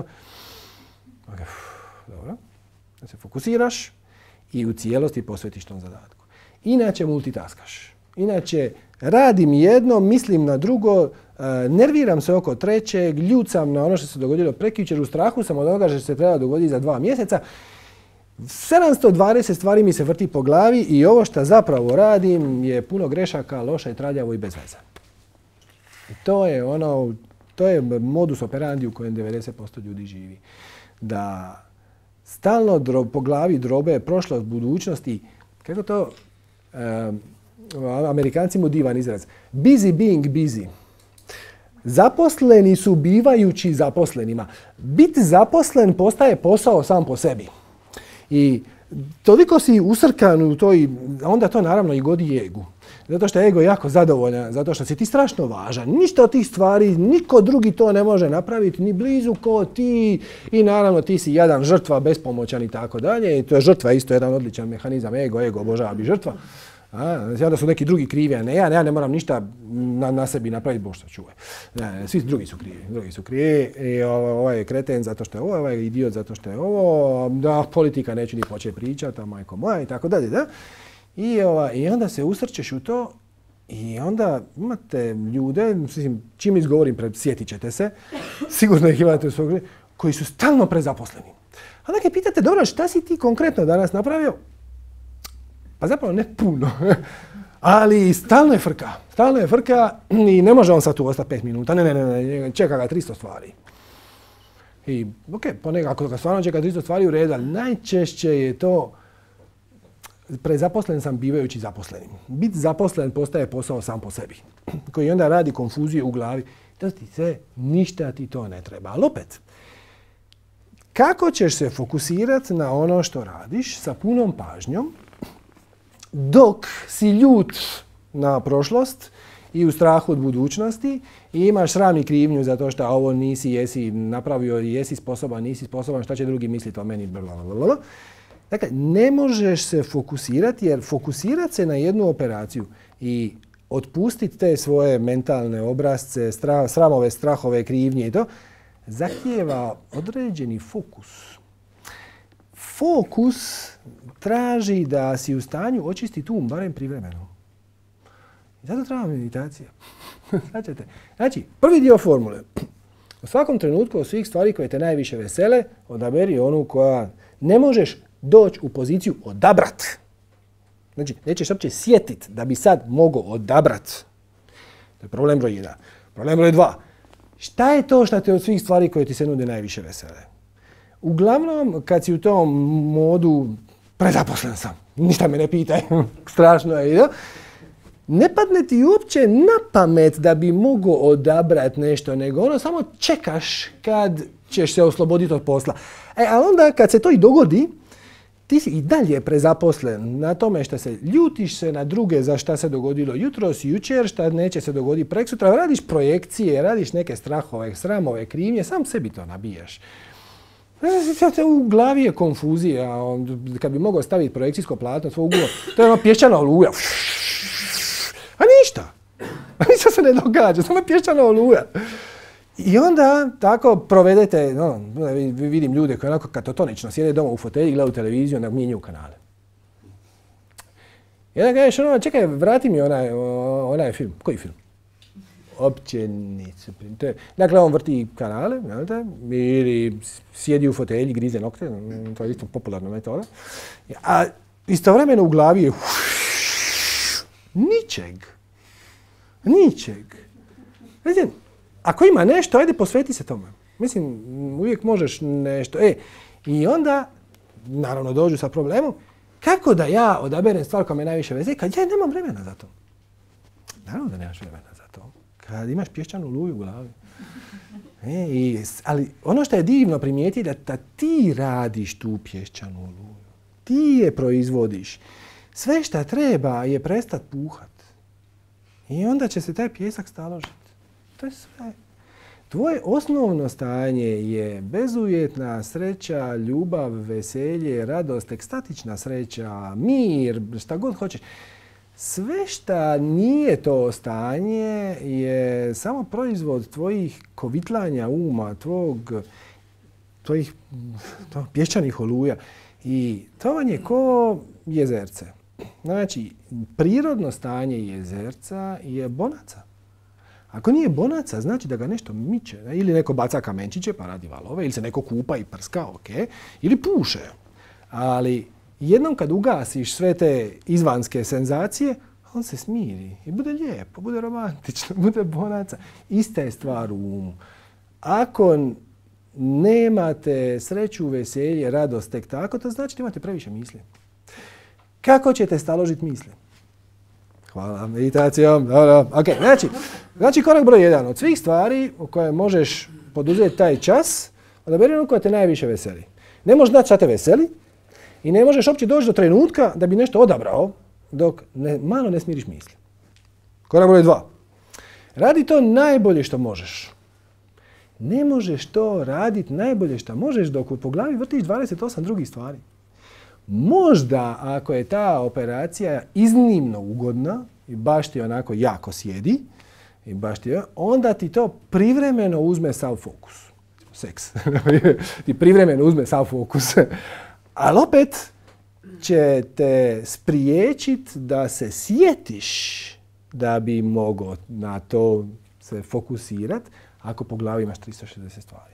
Okay, dobro, da se fokusiraš i u cijelosti posvetiš tom zadatku. Inače multitaskaš. Inače, radim jedno, mislim na drugo, nerviram se oko trećeg, ljut sam na ono što se dogodilo prekjučer, u strahu sam od onoga što se treba dogoditi za dva mjeseca. sedamsto dvadeset stvari mi se vrti po glavi i ovo što zapravo radim je puno grešaka, loše, traljavo i bez veze. I to je ono, to je modus operandi u kojem devedeset posto ljudi živi. Da stalno dro, po glavi drobe prošlost, budućnosti, kako to, um, Amerikanci mu divan izraz, busy being busy. Zaposleni su bivajući zaposlenima. Biti zaposlen postaje posao sam po sebi. I toliko si usrkan u toj, onda to naravno i godi egu. Zato što je ego jako zadovoljan, zato što si ti strašno važan. Ništa od tih stvari, niko drugi to ne može napraviti, ni blizu ko ti. I naravno ti si jedan žrtva, bespomoćan i tako dalje. I to je žrtva isto jedan odličan mehanizam. Ego, ego, obožava bi žrtva. A, onda su neki drugi krivi, a ne ja, ne, ja ne moram ništa na, na sebi napraviti, Bog što čuvaj. Ne, svi drugi su krivi, drugi su krivi. I ovaj je kreten zato što je ovo, ovaj je idiot zato što je ovo, da politika neću ni početi pričati, a majko moja i tako dalje. Da? I, ova, I onda se usrčeš u to i onda imate ljude, mislim, čim izgovorim, sjetit ćete se, sigurno ih imate u svog koji su stalno prezaposleni. A onda kad pitate, dobro, šta si ti konkretno danas napravio? Pa zapravo ne puno, ali stalno je frka. Stalno je frka i ne može on sad tu ostati pet minuta. Ne, ne, ne, ne, čeka ga tristo stvari. I ok, ponekako ako ga stvarno čeka tristo stvari u redu, ali najčešće je to prezaposlen sam bivajući zaposlenim. Biti zaposlen postaje posao sam po sebi, koji onda radi konfuzije u glavi. To ti sve, ništa ti to ne treba. Ali opet, kako ćeš se fokusirati na ono što radiš sa punom pažnjom, dok si ljut na prošlost i u strahu od budućnosti i imaš sram i krivnju zato što ovo nisi, jesi napravio, jesi sposoban, nisi sposoban, šta će drugi misliti o meni, blablabla. Dakle, ne možeš se fokusirati jer fokusirati se na jednu operaciju i otpustiti te svoje mentalne obrazce, stra, sramove, strahove, krivnje i to, zahtijeva određeni fokus. Fokus traži da si u stanju očistiti um, barem privremeno. I zato treba meditacija. Znači, prvi dio formule. U svakom trenutku od svih stvari koje te najviše vesele, odaberi onu koja ne možeš doći u poziciju odabrat. Znači, nećeš uopće sjetit da bi sad mogao odabrat. To je problem broj jedan. Problem broj dva. Šta je to što te od svih stvari koje ti se nude najviše vesele? Uglavnom, kad si u tom modu prezaposlen sam, ništa me ne pitaj, strašno je, ne padne ti uopće na pamet da bi mogao odabrati nešto, nego ono samo čekaš kad ćeš se osloboditi od posla. E, ali onda kad se to i dogodi, ti si i dalje prezaposlen na tome što se ljutiš se na druge za šta se dogodilo jutros, jučer, šta neće se dogoditi preksutra, radiš projekcije, radiš neke strahove, sramove, krivnje, sam sebi to nabijaš. U glavi je konfuzija, kad bi mogao staviti projekcijsko platno, svoj ugovor, to je ono pješčana oluja. A ništa, a ništa se ne događa, samo pješčana oluja. I onda tako provedete, no, vidim ljude koji onako katatonično sjede doma u fotelji, gledaju televiziju, onda mijenjaju kanale. I onda kažeš, ono, čekaj, vrati mi onaj, onaj film. Koji film? Opće nisu. Dakle, on vrti kanale, ili sjedi u fotelji, grize nokte, to je isto popularna metoda. A istovremeno u glavi je ničeg. Ničeg. Znači, ako ima nešto, ajde posveti se tome. Mislim, uvijek možeš nešto. E, i onda, naravno, dođu sa problemom, kako da ja odaberem stvar koja me najviše veze, kad ja nemam vremena za to. Naravno da nemaš vremena za to. Kad imaš pješčanu luju u glavi. E, i, ali ono što je divno primijeti da, da ti radiš tu pješčanu oluju. Ti je proizvodiš. Sve što treba je prestat puhat. I onda će se taj pjesak staložiti. To je sve. Tvoje osnovno stanje je bezuvjetna sreća, ljubav, veselje, radost, ekstatična sreća, mir, šta god hoćeš. Sve šta nije to stanje je samo proizvod tvojih kovitlanja uma, tvog, tvojih to, pješčanih oluja. I to vam je ko jezerce. Znači, prirodno stanje jezerca je bonaca. Ako nije bonaca, znači da ga nešto miče. Ili neko baca kamenčiće pa radi valove, ili se neko kupa i prska, ok, ili puše. Ali jednom kad ugasiš sve te izvanske senzacije, on se smiri i bude lijepo, bude romantično, bude bonaca. Ista je stvar u umu. Ako nemate sreću, veselje, radost tek tako, to znači da imate previše misli. Kako ćete staložiti misli? Hvala, meditacijom. Dobro. Okay, znači, znači korak broj jedan. Od svih stvari u koje možeš poduzeti taj čas, odaberi ono koja te najviše veseli. Ne možeš znati šta te veseli i ne možeš uopće doći do trenutka da bi nešto odabrao dok ne, malo ne smiriš misli. Korak broj dva. Radi to najbolje što možeš. Ne možeš to raditi najbolje što možeš dok po glavi vrtiš dvadeset osam drugih stvari. Možda ako je ta operacija iznimno ugodna i baš ti onako jako sjedi, i baš ti, onda ti to privremeno uzme sav fokus. Seks. Ti privremeno uzme sav fokus. Ali opet će te spriječiti da se sjetiš da bi mogao na to se fokusirati ako po glavi imaš tristo šezdeset stvari.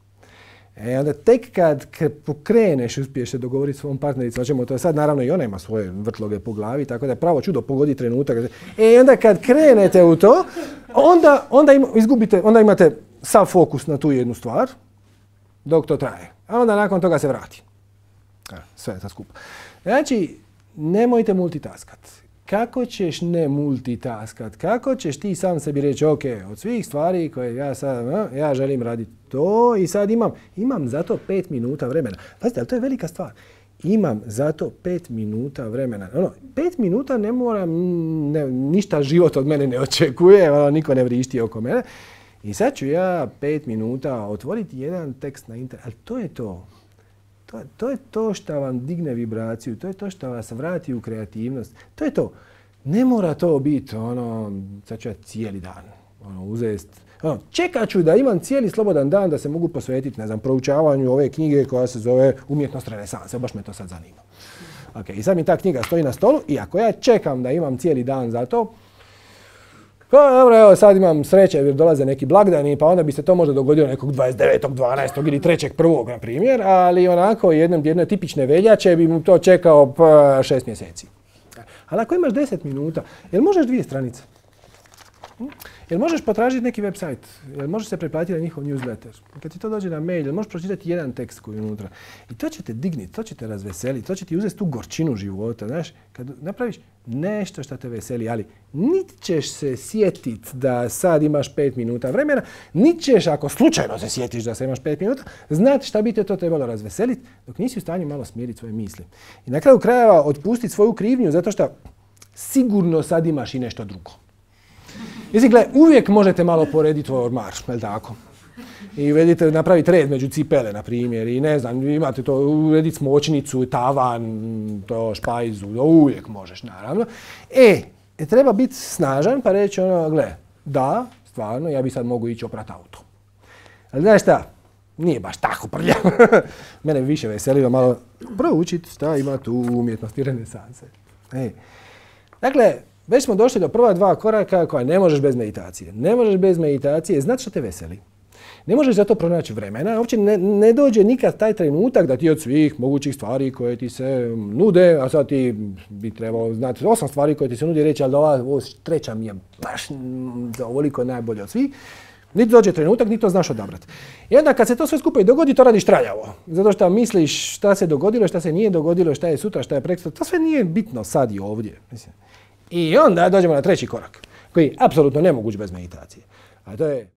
E onda tek kad pokreneš, uspiješ se dogovoriti s svojom partnericom, ćemo to sad, naravno i ona ima svoje vrtloge po glavi, tako da je pravo čudo pogodi trenutak. E onda kad krenete u to, onda, onda, ima, izgubite, onda imate sav fokus na tu jednu stvar, dok to traje. A onda nakon toga se vrati. E, sve je to skupa. Znači, nemojte multitaskat. Kako ćeš ne multitaskat? Kako ćeš ti sam sebi reći, ok, od svih stvari koje ja sad, ja želim raditi to i sad imam, imam za to pet minuta vremena. Pazite, ali to je velika stvar. Imam za to pet minuta vremena. Ono, pet minuta ne moram, ne, ništa život od mene ne očekuje, ono, niko ne vrišti oko mene. I sad ću ja pet minuta otvoriti jedan tekst na internetu, ali to je to. To, to je to što vam digne vibraciju, to je to što vas vrati u kreativnost. To je to. Ne mora to biti ono, sad ću ja cijeli dan ono, uzest. Ono, čekat ću da imam cijeli slobodan dan da se mogu posvetiti, ne znam, proučavanju ove knjige koja se zove Umjetnost renesanse. Baš me to sad zanima. Okay, i sad mi ta knjiga stoji na stolu i ako ja čekam da imam cijeli dan za to, pa dobro, evo sad imam sreće jer dolaze neki blagdani, pa onda bi se to možda dogodilo nekog dvadeset devetog dvanaestog ili trećeg prvog na primjer, ali onako jednom, jedne tipične veljače bi mu to čekao pa šest mjeseci. Ali ako imaš deset minuta, jel možeš dvije stranice? Jel možeš potražiti neki website? Jel možeš se pretplatiti na njihov newsletter? Kad ti to dođe na mail, jel možeš pročitati jedan tekst koji je unutra? I to će te digniti, to će te razveseliti, to će ti uzeti tu gorčinu života. Znaš, kad napraviš nešto što te veseli, ali niti ćeš se sjetiti da sad imaš pet minuta vremena, niti ćeš, ako slučajno se sjetiš da sad imaš pet minuta, znati šta bi te to trebalo razveseliti, dok nisi u stanju malo smiriti svoje misli. I na kraju krajeva otpustiti svoju krivnju zato što sigurno sad imaš i nešto drugo. Mislim, gle, uvijek možete malo porediti tvoj ormar, je li tako? I uvedite, napraviti red među cipele, na primjer, i ne znam, imate to, urediti smočnicu, tavan, to špajzu, uvijek možeš, naravno. E, treba biti snažan pa reći ono, gle, da, stvarno, ja bi sad mogu ići oprat auto. Ali znaš šta, nije baš tako prljavo. Mene bi više veselilo malo proučiti šta ima tu umjetnosti renesanse. E, dakle, već smo došli do prva dva koraka koja ne možeš bez meditacije. Ne možeš bez meditacije znati što te veseli. Ne možeš za to pronaći vremena. Uopće ne, ne dođe nikad taj trenutak da ti od svih mogućih stvari koje ti se nude, a sad ti bi trebao znati osam stvari koje ti se nude i reći, ali ova, ovo treća mi je baš za ovoliko najbolje od svih. Niti dođe trenutak, niti to znaš odabrati. I onda kad se to sve skupa i dogodi, to radiš traljavo. Zato što misliš šta se dogodilo, šta se nije dogodilo, šta je sutra, šta je preksutra. To sve nije bitno sad i ovdje. Mislim. I onda dođemo na treći korak, koji je apsolutno nemoguć bez meditacije. A to je